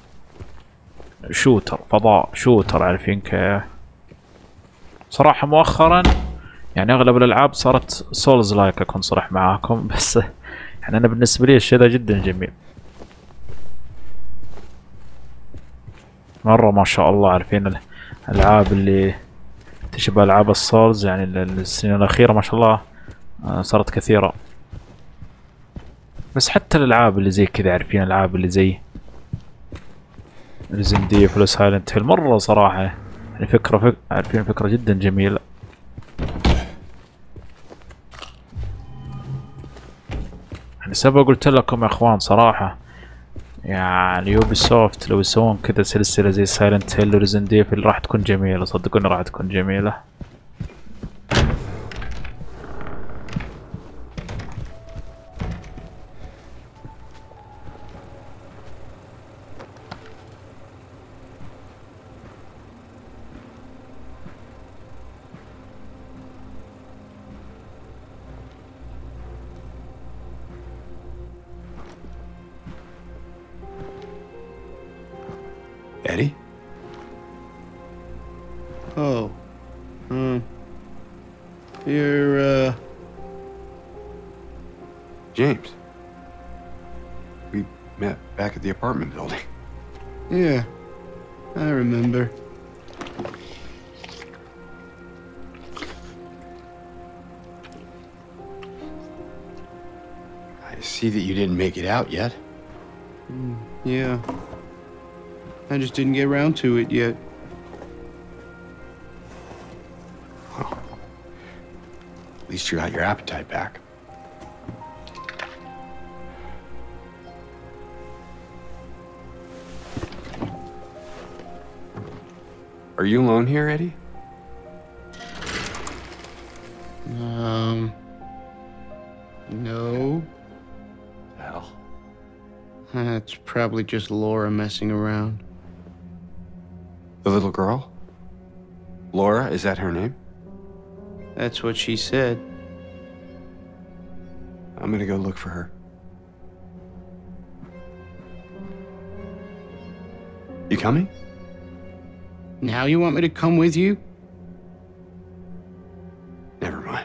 شوتر فضاء، شوتر، عارفين كيف؟ صراحة مؤخرا يعني اغلب الالعاب صارت سولز لايك، اكون صريح معاكم، بس يعني انا بالنسبة لي الشيء ذا جدا جميل مرة ما شاء الله. عارفين الالعاب اللي تشبه العاب السولز يعني السنين الاخيرة ما شاء الله صارت كثيرة، بس حتى الالعاب اللي زي كذا، عارفين الالعاب اللي زي ريزن ايفل وسايلنت هيل مرة صراحة يعني عارفين فكرة جدا جميلة. يعني سبق قلت لكم يا اخوان صراحة يعني يوبي سوفت لو يسوون كذا سلسلة زي سايلنت هيل وريزن ايفل راح تكون جميلة، صدقوني راح تكون جميلة. Eddie? Oh. You're, James. We met back at the apartment building. Yeah. I remember. I see that you didn't make it out yet. Yeah. I just didn't get around to it yet. At least you got your appetite back. Are you alone here, Eddie? No. Hell. That's probably just Laura messing around. The little girl? Laura, is that her name? That's what she said. I'm gonna go look for her. You coming? Now you want me to come with you? Never mind.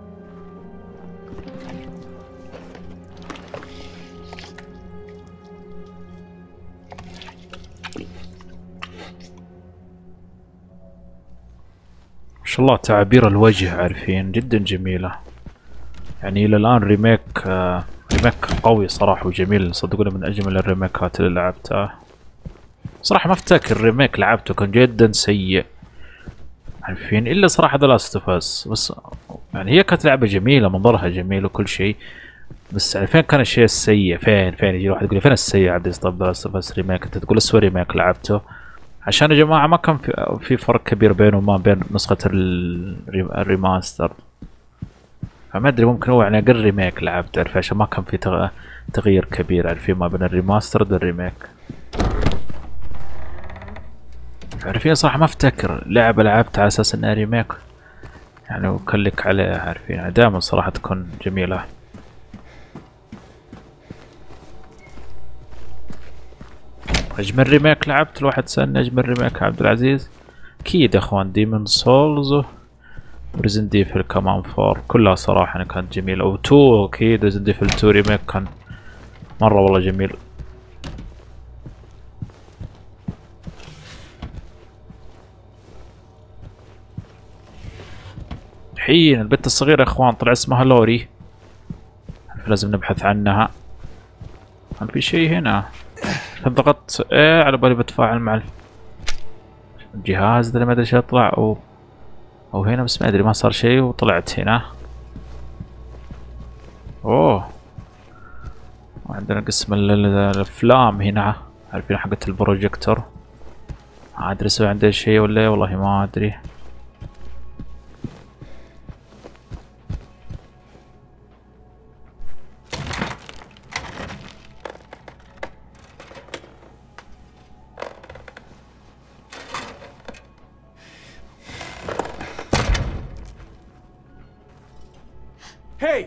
ما شاء الله تعابير الوجه عارفين جدا جميلة. يعني إلى الآن ريميك ريميك قوي صراحة وجميل، صدقوني من أجمل الريميكات اللي لعبتها. صراحة ما افتكر ريميك لعبته كان جدا سيء عارفين، إلا صراحة ذا لاست اوف اس. بس يعني هي كانت لعبة جميلة، منظرها جميل وكل شيء، بس عارفين كان الشيء السيء فين يجي واحد يقول لي فين السيء عبد طب ذا لاست اوف اس ريميك، انت تقول اسوء ريميك لعبته. عشان يا جماعة ما كان في فرق كبير بينه وما بين نسخة الريماستر، فما ادري ممكن هو يعني اقل ريميك لعبته عارف، عشان ما كان في تغيير كبير عارفين ما بين الريماستر والريميك. عارفين صراحة ما افتكر لعبة لعبتها على اساس انها ريميك يعني وكلك عليها عارفين، يعني دائما صراحة تكون جميلة. اجمل ريميك لعبت الواحد سألني اجمل ريميك عبد العزيز، اكيد يا اخوان ديمون سولز وريزن ديفل كمان 4 كلها صراحة يعني كانت جميلة، و 2 اكيد ريزن ديفل 2 ريميك كان مرة والله جميل. الحين البنت الصغيرة يا اخوان طلع اسمها لوري، لازم نبحث عنها. هل في شيء هنا؟ ضغطت ايه على بالي بتفاعل مع الجهاز ده ما ادري ايش يطلع او هنا، بس ما ادري ما صار شيء وطلعت هنا. اوه عندنا قسم الافلام هنا عارفين حقت البروجيكتور، ما ادري اسوي عنده شيء ولا والله ما ادري. Hey!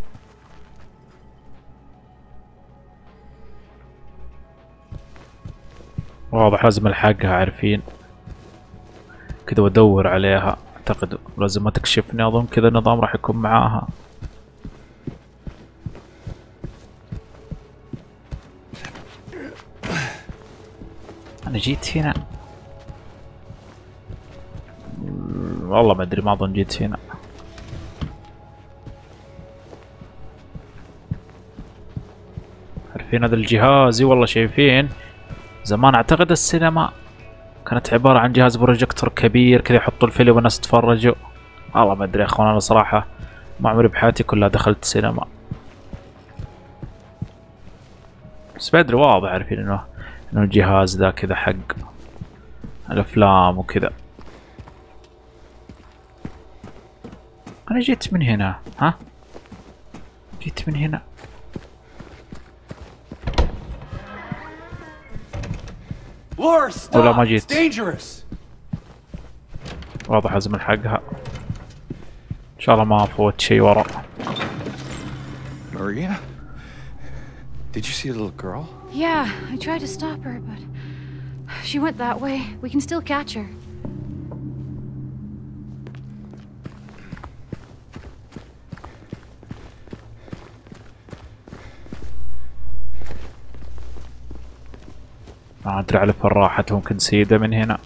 واضح لازم الحقها عارفين كذا وادور عليها، اعتقد لازم ما تكشفني، اظن كذا النظام راح يكون معاها. انا جيت هنا والله ما ادري، ما اظن جيت هنا. عارفين هذا الجهاز والله شايفين زمان اعتقد السينما كانت عبارة عن جهاز بروجيكتور كبير كذا يحطوا الفيلم والناس تتفرجوا. والله ما ادري يا اخوان، انا صراحة ما عمري بحياتي كلها دخلت سينما، بس بدري واضح عارفين انه الجهاز ذا كذا حق الافلام وكذا. انا جيت من هنا، ها جيت من هنا. ولا ما جيت، واضح لازم الحقها ان شاء الله ما افوت شيء ورا. Maria? Did you see the little girl? Yeah, I tried to stop her, but She went that way. We can still catch her. ما ادري على فين راحت، ممكن سيدة من هنا.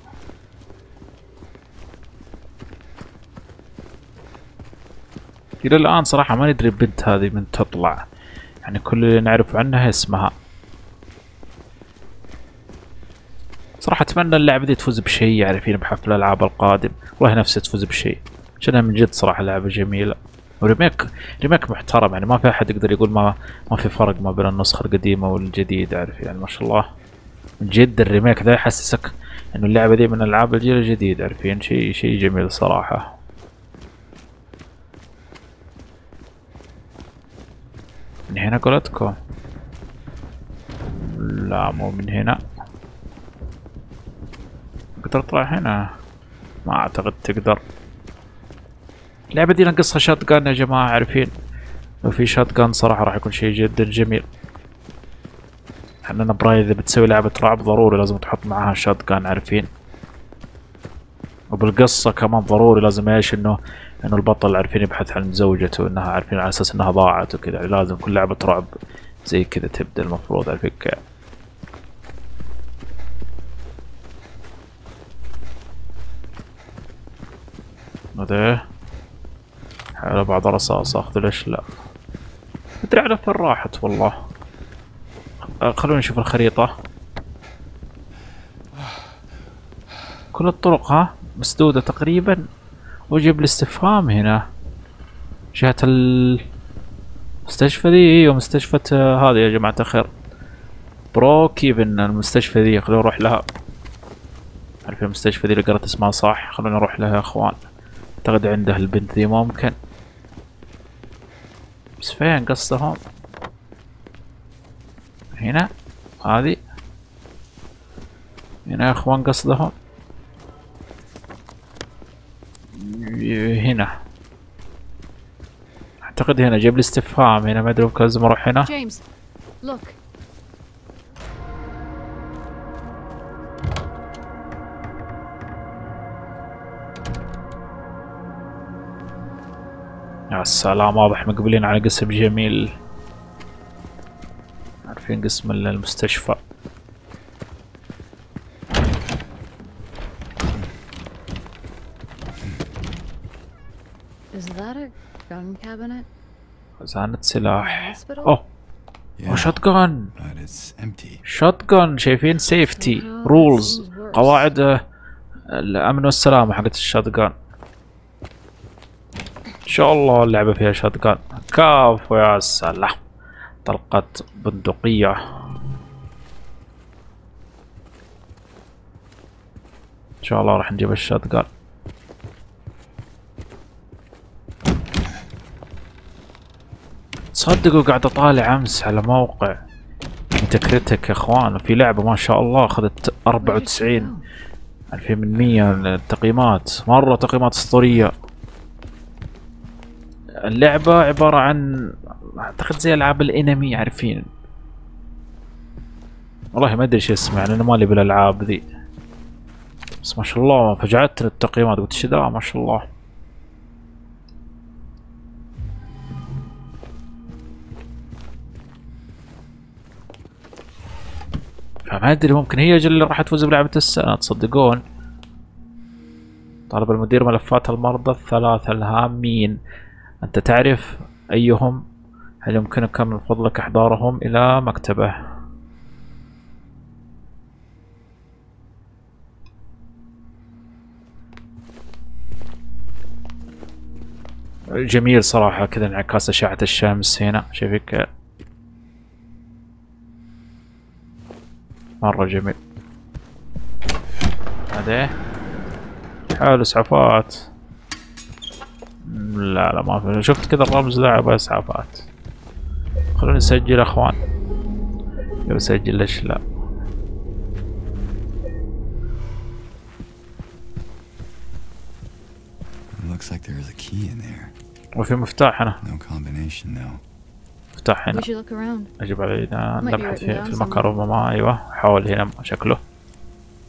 الى الان صراحة ما ندري البنت هذه من تطلع، يعني كل اللي نعرف عنها اسمها. صراحة اتمنى اللعبة دي تفوز بشيء، عارفين، بحفل الالعاب القادم، والله نفسي تفوز بشيء، عشانها من جد صراحة لعبة جميلة، وريميك محترم، يعني ما في احد يقدر يقول ما في فرق ما بين النسخة القديمة والجديد، عارف يعني، ما شاء الله من جد. الريميك ذا يحسسك انه اللعبة دي من العاب الجيل الجديد، عارفين، شيء جميل صراحة. من هنا قلتكم؟ لا مو من هنا. تقدر تطلع هنا؟ ما اعتقد تقدر. اللعبة دي نقصها شات جان يا جماعة، عارفين، لو في شات جان صراحة راح يكون شيء جدا جميل. انا برايي اذا بتسوي لعبة رعب ضروري لازم تحط معاها شات جان، عارفين، وبالقصة كمان ضروري لازم ايش، انه البطل عارفين يبحث عن زوجته، انها عارفين على اساس انها ضاعت وكذا، يعني لازم كل لعبة رعب زي كذا تبدأ المفروض، عارفين كيف. هذا حاول بعض رصاص اخذ، ليش لا؟ مدري على فين راحت والله. خلونا نشوف الخريطة. كل الطرق ها مسدودة تقريبا، وجب الاستفهام هنا جهة المستشفى ذي. ايوه مستشفى هذه يا جماعة الخير، بروكيفن، المستشفى ذي خلونا نروح لها. عارفين المستشفى ذي اللي قرأت اسمها صح، خلونا نروح لها يا اخوان. اعتقد عنده البنت ذي ممكن، بس فين قصدهم؟ هنا هذه هنا يا اخوان قصدهم هنا، اعتقد هنا. جيب لي استفهام هنا، ما ادري ممكن لازم اروح هنا. James, look. يا سلام، واضح مقبلين على قسم جميل، عارفين قسم المستشفى. Is that a gun cabinet? خزانة سلاح. Hospital? اوه شوت جان. But it's empty. شوت جان، شايفين؟ سيفتي رولز، قواعد الامن والسلامة حقت الشوت جان. ان شاء الله اللعبة فيها شوت جان. كافو يا سلام، طلقة بندقية. ان شاء الله راح نجيب الشوت جان. صدقوا قاعد اطالع امس على موقع ميتاكريتك يا اخوان، في لعبة ما شاء الله اخذت 94% التقييمات، مرة تقييمات اسطورية. اللعبة عبارة عن اعتقد زي العاب الانمي، عارفين، والله ما ادري ايش اسمه، يعني انا مالي بالالعاب ذي، بس ما شاء الله فجعتني التقييمات، قلت ايش ذا ما شاء الله. فما ادري ممكن هي اللي راح تفوز بلعبة السنة، تصدقون؟ طالب المدير ملفات المرضى الثلاثة الهامين، أنت تعرف أيهم؟ هل يمكنك من فضلك إحضارهم إلى مكتبه؟ جميل صراحة كذا انعكاس أشعة الشمس هنا، شايفك؟ مرة جميل. هذا حلو، اسعافات. لا ما في، شفت كذا الرمز ذا يبغى اسعافات. خلونا نسجل يا اخوان. يبغى اسجل ليش لا؟ Looks like there is a key in there. وفي مفتاح هنا. No combination though. مفتاح هنا. We should look around. اجيب علينا Might be نبحث written down في المكان ربما. ايوه حول هنا شكله.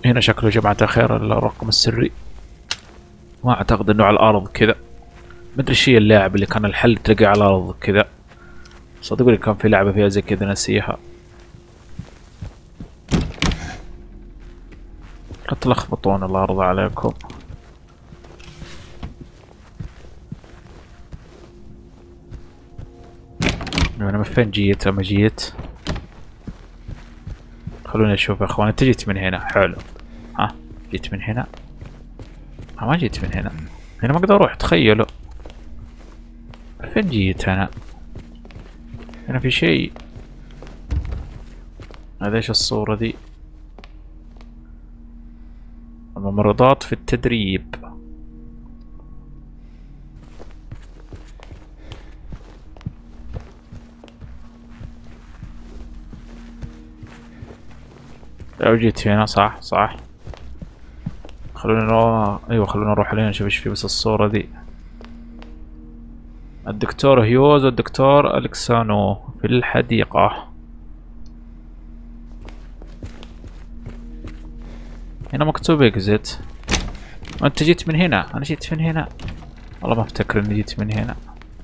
هنا شكله يا جماعة الخير الرقم السري. ما اعتقد انه على الارض كذا. مدري شي اللاعب اللي كان الحل تلاقيه على الارض كذا. صدقوني كان في لعبة فيها زي كذا نسيها. لا تلخبطون الله يرضى عليكم. انا من فين جيت؟ لما جيت خلوني اشوف يا اخوان. انت جيت من هنا، حلو. ها جيت من هنا؟ ما جيت من هنا. هنا ما اقدر اروح، تخيلوا. فين جيت انا؟ هنا في شيء. هذا ايش الصورة دي؟ الممرضات في التدريب. لو جيت هنا صح صح. خلونا نروح. ايوه خلونا نروح علينا نشوف ايش في. بس الصورة دي الدكتور هيوز والدكتور الكسانو في الحديقة. هنا مكتوب اكزيت. انت جيت من هنا. انا جيت من هنا. والله ما افتكر اني جيت من هنا.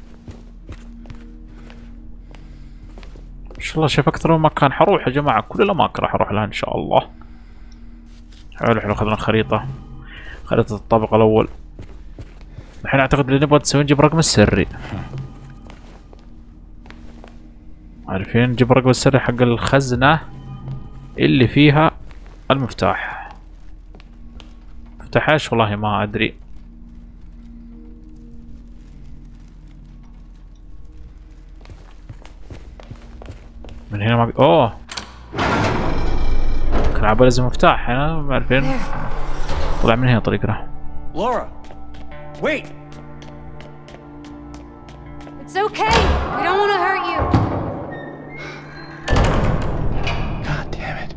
ان شاء الله شايف اكثر من مكان حروح يا جماعة. كل الاماكن راح اروح لها ان شاء الله. حلو حلو. اخذنا الخريطة. خريطة الطابق الاول. الحين اعتقد اللي نبغى نسوي نجيب رقم السري. عارفين نجيب الرقم السري حق الخزنة اللي فيها المفتاح. مفتاح ايش والله ما ادري. من هنا ما اوه كان عبالي لازم مفتاح. هنا ما عارفين. طلع من هنا طريقنا. Laura! Wait! It's okay. We don't want to hurt you. God damn it.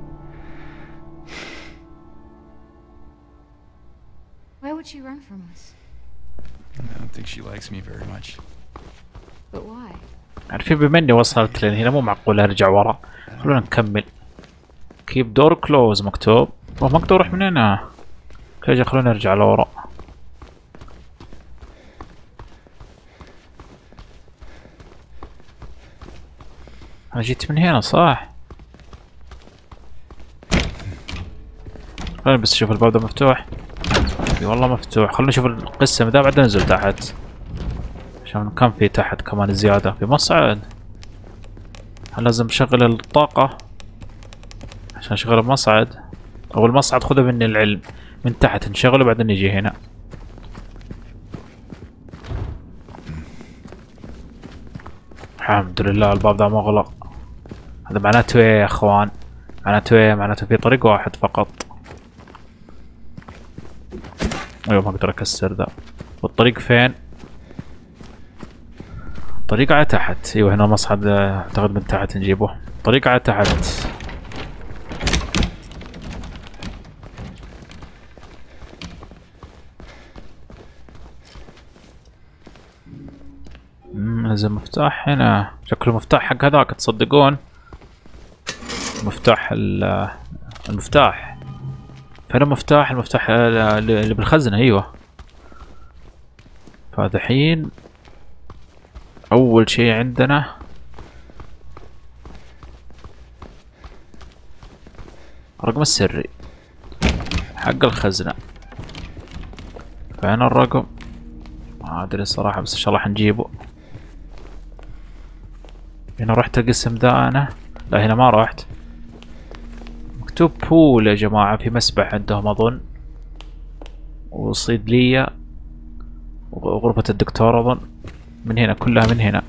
Why would she run from us? I don't think she likes me very much. But why? عارفين بما اني وصلت لين هنا مو معقول ارجع ورا. خلونا نكمل. كيب دور كلوز مكتوب. ما اقدر اروح من هنا. خلونا نرجع لورا. انا جيت من هنا صح. خلينا بس اشوف الباب ده مفتوح. اي والله مفتوح. خلينا نشوف القسم ده بعدين ننزل تحت عشان كان في تحت كمان زيادة. في مصعد. هل لازم نشغل الطاقة عشان نشغل المصعد؟ او المصعد خذه مني العلم من تحت نشغله بعدين نجي هنا. الحمد لله الباب ده مغلق. هذا معناته ايه يا اخوان؟ معناته ايه؟ معناته في طريق واحد فقط. ايوه ما اقدر اكسر ذا. والطريق فين؟ الطريق على تحت. ايوه هنا مصعد اعتقد من تحت نجيبه. الطريق على تحت. لازم مفتاح هنا. شكله مفتاح حق هذاك تصدقون. مفتاح المفتاح. فهنا مفتاح. المفتاح اللي بالخزنة. ايوه. فدحين اول شيء عندنا الرقم السري حق الخزنة. فهنا الرقم ما ادري الصراحة بس ان شاء الله حنجيبه. هنا رحت القسم ذا انا. لا هنا ما رحت. مكتوب بول يا جماعة. في مسبح عندهم اظن. وصيدلية وغرفة الدكتور اظن. من هنا كلها من هنا.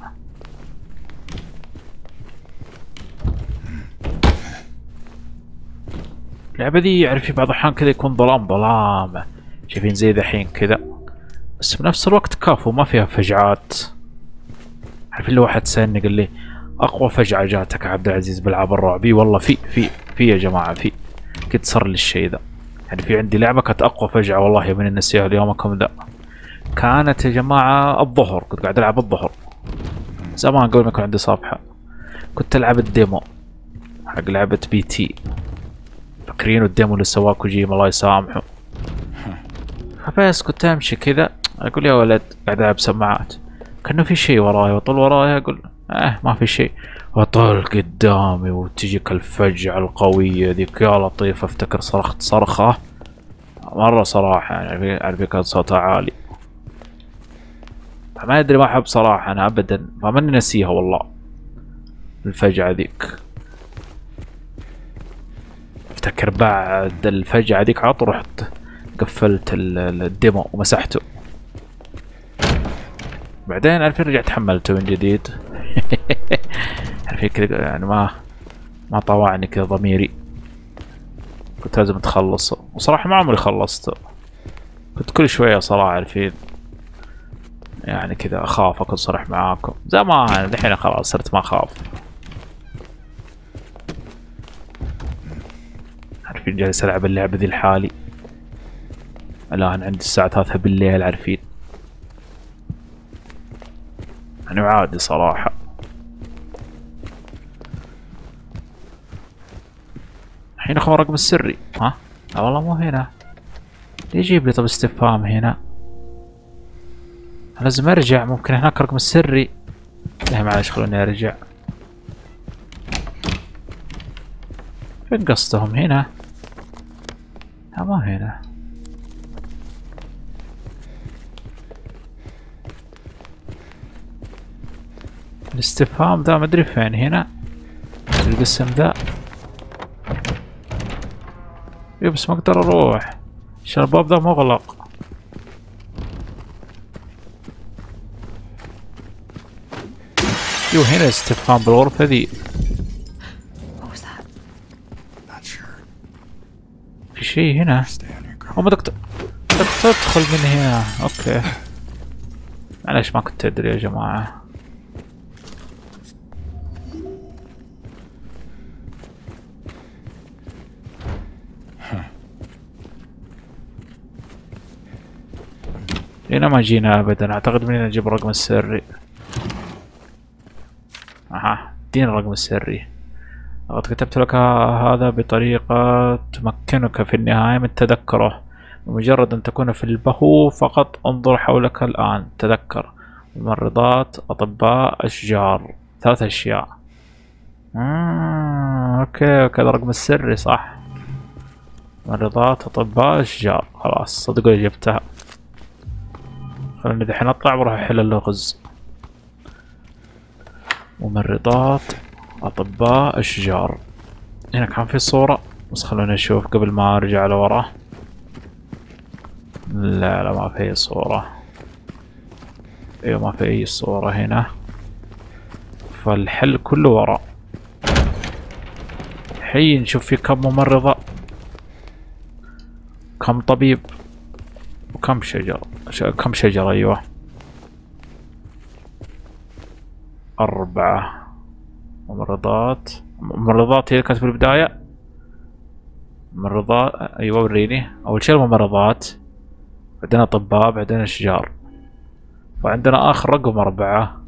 اللعبة دي يعرف في بعض الأحيان كذا يكون ظلام. شايفين زي ذحين كذا. بس بنفس الوقت كافو ما فيها فجعات. عارفين لو واحد سألني قال لي أقوى فجعة جاتك يا عبد العزيز بألعاب الرعب؟ والله في يا جماعة في. كنت صار لي الشيء ذا. يعني في عندي لعبة كانت أقوى فجعة والله من النسيها اليومكم ذا. كانت يا جماعة الظهر. كنت قاعد ألعب الظهر زمان قبل ما يكون عندي صفحة. كنت ألعب الديمو حق لعبة BT. فاكرين الديمو اللي سواه كوجيما الله يسامحه. فبس كنت امشي كذا اقول يا ولد قاعد العب سماعات كأنه في شيء وراي، واطل وراي اقول ما في شيء، واطل قدامي وتجيك الفجعة القوية ذيك يا لطيف. افتكر صرخت صرخة مرة صراحة يعني عارف كان صوتها عالي، ما ادري ما احب صراحة انا ابدا، فماني نسيها والله الفجعة ذيك. افتكر بعد الفجعة ذيك عطر رحت قفلت الديمو ومسحته، بعدين عارفين رجعت حملته من جديد. عارفين كذا يعني ما طوعني كذا ضميري، كنت لازم اتخلصه، وصراحة ما عمري خلصته، كنت كل شوية صراحة عارفين يعني كذا اخاف اكون صريح معاكم زمان. الحين خلاص صرت ما اخاف، عارفين جالس العب اللعبة ذي لحالي الان عندي الساعة 3 بالليل عارفين يعني عادي صراحة. الحين اخو الرقم السري ها؟ لا والله مو هنا، ليه يجيب لي طب استفهام هنا؟ لازم ارجع، ممكن هناك الرقم السري. لا معلش خلوني ارجع. فين قصدهم هنا؟ لا ما هنا. الاستفهام ذا مدري فين، هنا القسم ذا. بس ما اقدر اروح عشان الباب ذا مغلق. يو هنا استفهام بالغرفة ذي. في شيء هنا. ما بدك تدخل من هنا. اوكي معلش ما كنت ادري يا جماعة. هنا ما جينا ابدا، اعتقد من هنا نجيب الرقم السري. اها اديني الرقم السري. لقد كتبت لك هذا بطريقة تمكنك في النهاية من تذكره، بمجرد ان تكون في البهو فقط انظر حولك الان. تذكر ممرضات، اطباء، اشجار، 3 اشياء. اوكي كذا الرقم السري صح. ممرضات، اطباء، اشجار. خلاص صدقوا جبتها. خليني دحين اطلع واروح احل اللغز. ممرضات، اطباء، اشجار. هنا كان في صورة بس خلوني اشوف قبل ما ارجع لورا. لا ما في اي صورة. ايوه ما في اي صورة هنا، فالحل كله ورا. الحين نشوف في كم ممرضة، كم طبيب، وكم شجر. كم شجرة ايوه 4 ممرضات. ممرضات هي كانت في البداية. ممرضات ايوه وريني. اول شيء الممرضات، بعدين اطباء، بعدين اشجار، فعندنا اخر رقم 4.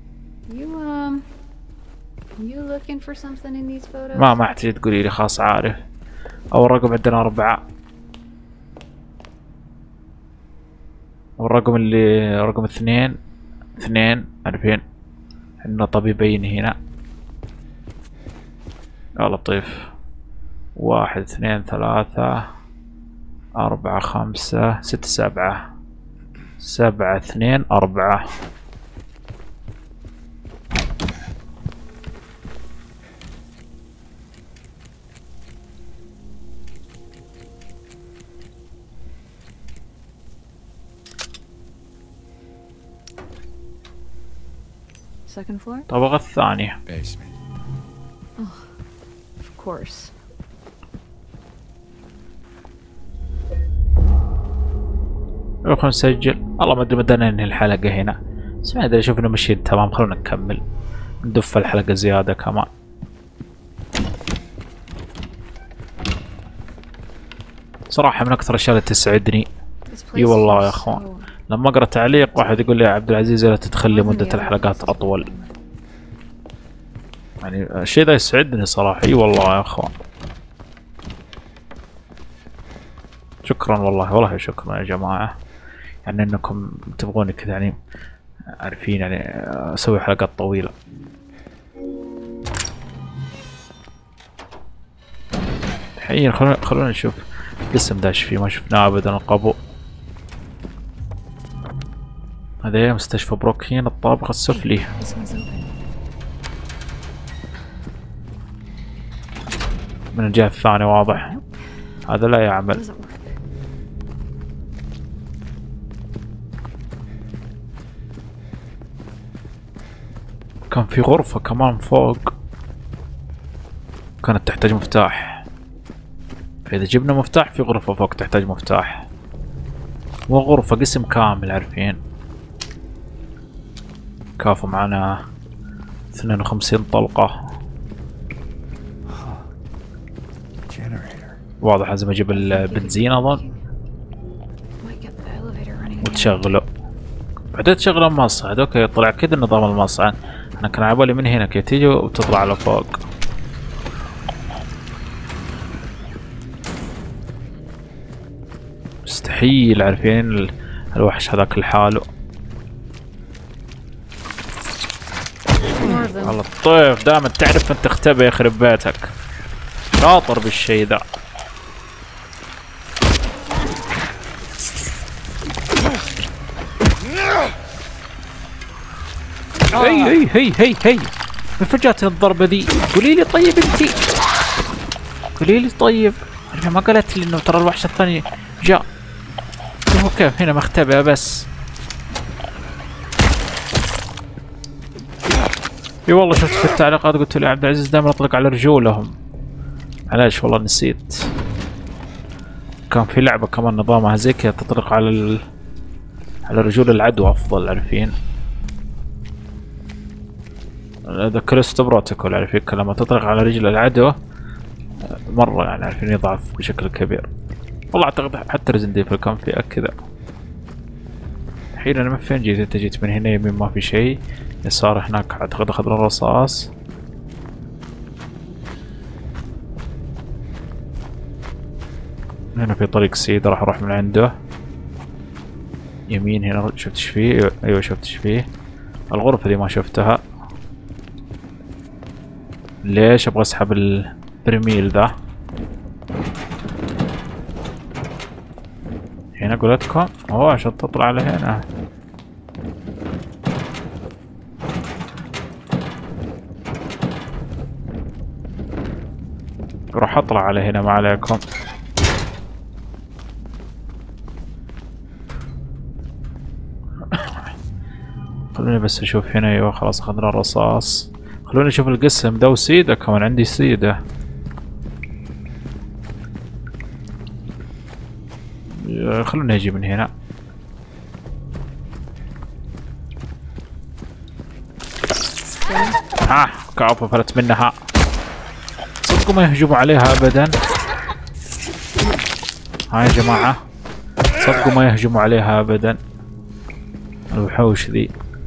ما احتاج تقولي لي خلاص عارف. اول رقم عندنا 4، والرقم اللي رقم 2 عارفين عندنا طبيبين هنا. يا لطيف. 1 2 3 4 5 6 7 7 2 4. Second floor? الطبقة الثانية. Basement. Of course. نروح نسجل. والله ما ادري متى ننهي الحلقة هنا، بس ما ادري اشوف انه ماشيين تمام. خلونا نكمل ندف الحلقة زيادة كمان. صراحة من اكثر الاشياء اللي تسعدني اي والله يا اخوان لما اقرا تعليق واحد يقول لي يا عبد العزيز لا تتخلي مدة الحلقات اطول. يعني الشيء ذا يسعدني صراحة اي والله يا اخوان. شكرا والله شكرا يا جماعة، يعني انكم تبغوني كذا يعني عارفين يعني اسوي حلقات طويلة. الحين خلونا نشوف قسم داش فيه ما شفناه ابدا قبل. هذا مستشفى بروكين الطابق السفلي. من الجهة الثانية واضح هذا لا يعمل. كان في غرفة كمان فوق كانت تحتاج مفتاح، فإذا جبنا مفتاح في غرفة فوق تحتاج مفتاح، مو غرفة قسم كامل عارفين. كافو معنا 52 طلقة. واضح لازم اجيب البنزين اظن وتشغله، بعدين تشغل المصعد. اوكي طلع كذا نظام المصعد. انا كان على بالي من هنا كي تيجي وتطلع على فوق. مستحيل عارفين الوحش هذاك لحاله. والله الطيف دائما تعرف انت تختبئ يخرب بيتك. شاطر بالشي ذا. هي من فجأة الضربة ذي؟ قولي لي طيب انتي، قولي لي طيب. ما قالت لي انه ترى الوحش الثاني جاء. هو كيف هنا مختبئة بس. اي والله شفت في التعليقات قلت لي عبد العزيز دائما اطلق على رجولهم. معليش والله نسيت. كان في لعبة كمان نظامها زي كذا تطلق على رجول العدو افضل عارفين. هذا كريستو بروتوكول عارفين لما تطلق على رجل العدو مرة يعني عارفين يضعف بشكل كبير. والله اعتقد حتى ريزن ديفل كان في كذا. الحين انا من فين جيت؟ انت جيت من هنا يمين ما في شيء، يسار هناك اعتقد اخذنا الرصاص. هنا في طريق سيد راح اروح من عنده. يمين هنا شفت ايش فيه؟ ايوه شفت ايش فيه. الغرفة دي ما شفتها. ليش ابغى اسحب البرميل ذا؟ هنا قلتكم عشان تطلع على هنا. راح اطلع على هنا ما عليكم. خلوني بس اشوف هنا. ايوه خلاص اخذنا الرصاص. خلوني اشوف القسم ده وسيدة كمان عندي سيدة. خلوني اجي من هنا. كافو فلت منها. صدقوا ما يهجموا عليها ابدا. يا جماعة صدقوا ما يهجموا عليها ابدا الوحوش ذي.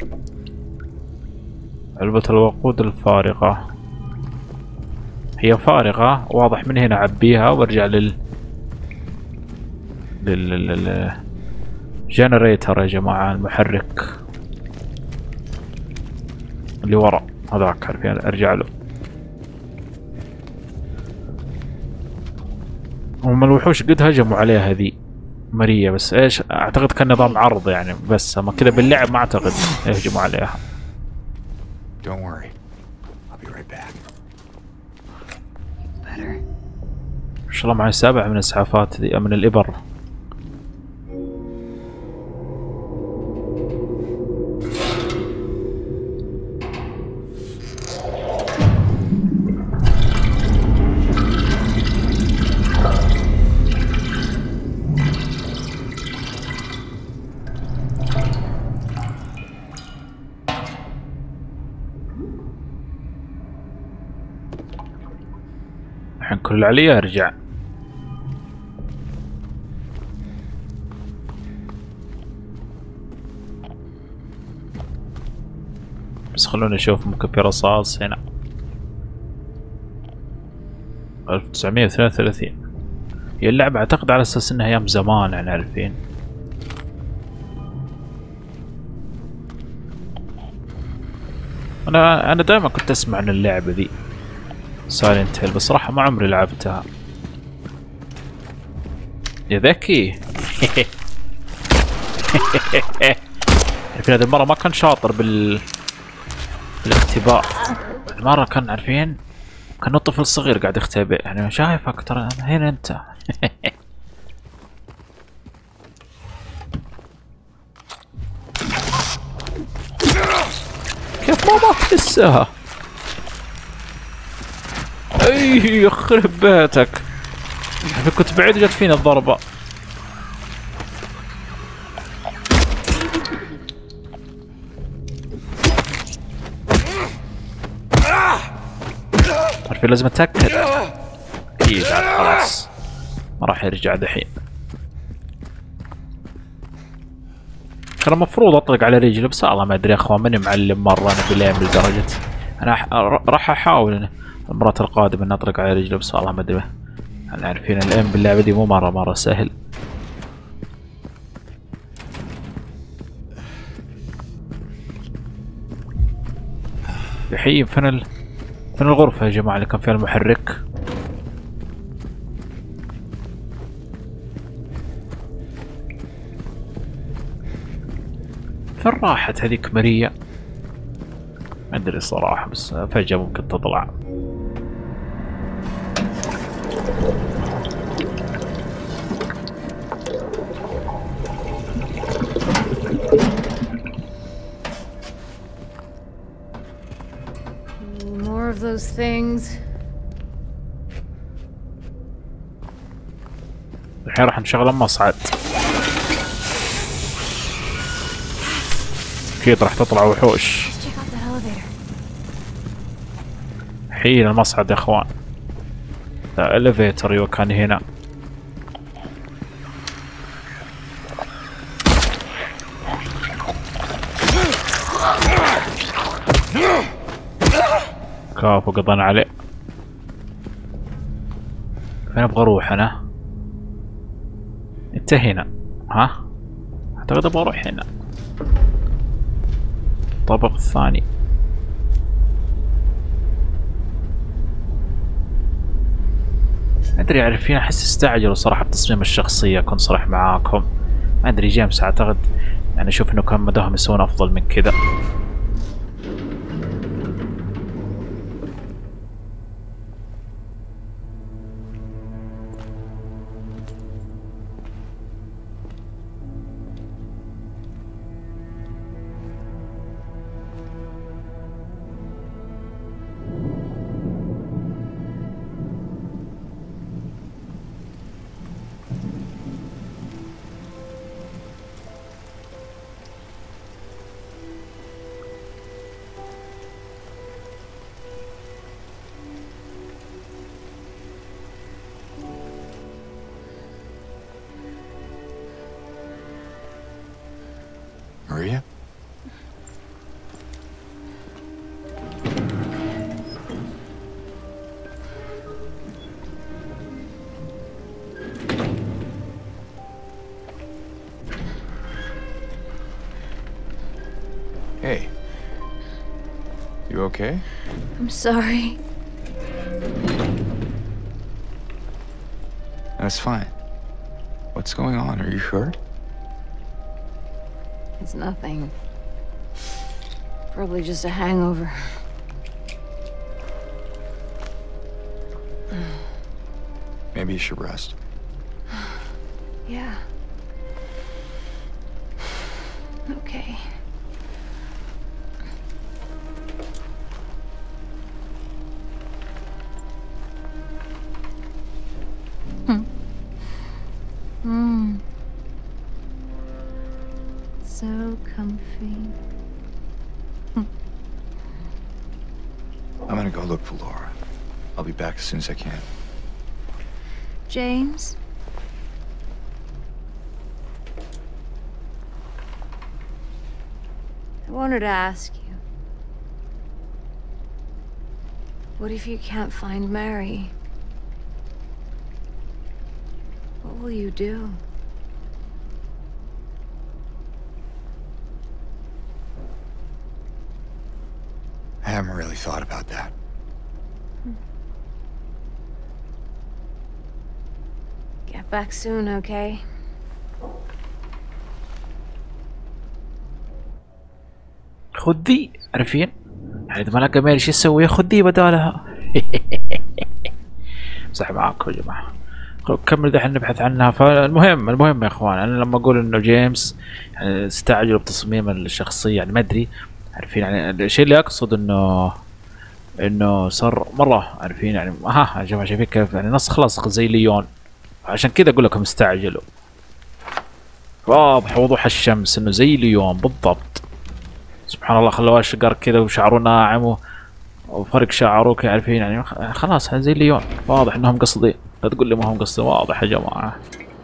علبة الوقود الفارغة هي فارغة واضح. من هنا عبيها وارجع جنريتر يا جماعة. المحرك اللي ورا هذاك عارفين ارجع له. هم الوحوش قد هجموا عليها ذي ماريا بس ايش اعتقد كان نظام عرض يعني بس اما كذا باللعب ما اعتقد يهجموا عليها. Don't worry. I'll be right back. ما شاء الله معي 7 من الاسعافات ذي من الابر. الحين كل اللي علي ارجع. بس خلوني اشوف ممكن في رصاص هنا. 1932 هي اللعبة اعتقد على اساس انها ايام زمان يعني عارفين. انا دائما كنت اسمع عن اللعبة ذي سايلنت هيل، بس صراحة ما عمري لعبتها. يا ذكي. عارفين هذه المرة ما كان شاطر بالاختباء. المرة كان عارفين كانه طفل صغير قاعد يختبئ، يعني شايفك ترى هنا انت. كيف ما مات لسه؟ اي يخرب بيتك، انا كنت بعيد جت فيني الضربة. عارفين لازم اتأكد. اكيد خلاص ما راح يرجع دحين. كان المفروض اطلق على رجله، بس والله ما ادري يا اخوان ماني معلم مرة انا بالليل لدرجة. انا راح احاول المرات القادمة اني اطلق على رجله، بس والله ما ادري. انا عارفين الام باللعبة دي مو مرة سهل. الحين فين الغرفة يا جماعة اللي كان فيها المحرك؟ فين راحت هذيك ماريا؟ ما ادري الصراحة، بس فجأة ممكن تطلع. More of those things. الحين راح نشغل المصعد. اكيد راح تطلع وحوش. حين المصعد يا اخوان. لا اليفيتر ايوه كان هنا. كافو قضينا عليه. فين ابغى اروح انا؟ انت هنا ها؟ اعتقد ابغى اروح هنا. الطابق الثاني. ما ادري عارفين احس استعجلوا صراحة بتصميم الشخصية، اكون صريح معاكم. ما ادري جيمس اعتقد يعني اشوف انه كان مداهم يسوون افضل من كذا. Maria? Hey. You okay? I'm sorry. That's fine. What's going on? Are you sure? It's nothing. Probably just a hangover. Maybe you should rest. Yeah. Okay. So comfy. I'm gonna go look for Laura. I'll be back as soon as I can. James? I wanted to ask you. What if you can't find Mary? will you do? I haven't really thought about that. Get back soon, okay? خذ ذي، عارفين؟ يعني اذا ما لقى ميري شو يسوي؟ خذ ذي بدالها. امزح معاكم يا جماعه. كمل دحين نبحث عنها. فالمهم يا اخوان، انا لما اقول انه جيمس يعني استعجلوا بتصميم الشخصيه، يعني ما ادري، عارفين؟ يعني الشيء اللي اقصد انه صار مره، عارفين؟ يعني ها يا جماعه شايفين كيف يعني نص خلاص زي ليون، عشان كذا اقول لكم استعجلوا. واضح وضوح الشمس انه زي ليون بالضبط. سبحان الله، خلوه شقر كذا وشعره ناعم وفرق شعره، عارفين؟ يعني خلاص زي ليون. واضح انهم قصدين، لا تقول لي ما هم قصدين، واضح يا جماعه.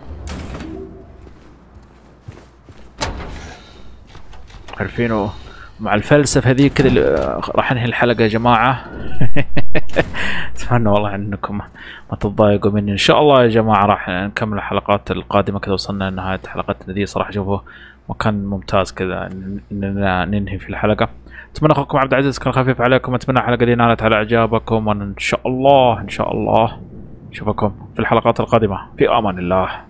عارفين؟ مع الفلسفه هذيك كذا راح انهي الحلقه يا جماعه. اتمنى والله انكم ما تتضايقوا مني. ان شاء الله يا جماعه راح نكمل الحلقات القادمه كذا. وصلنا لنهايه حلقتنا دي صراحه، شوفوا مكان ممتاز كذا اننا ننهي في الحلقه. اتمنى اخوكم عبد العزيز كان خفيف عليكم. اتمنى الحلقه دي نالت على اعجابكم، وان شاء الله نشوفكم في الحلقات القادمه. في امان الله.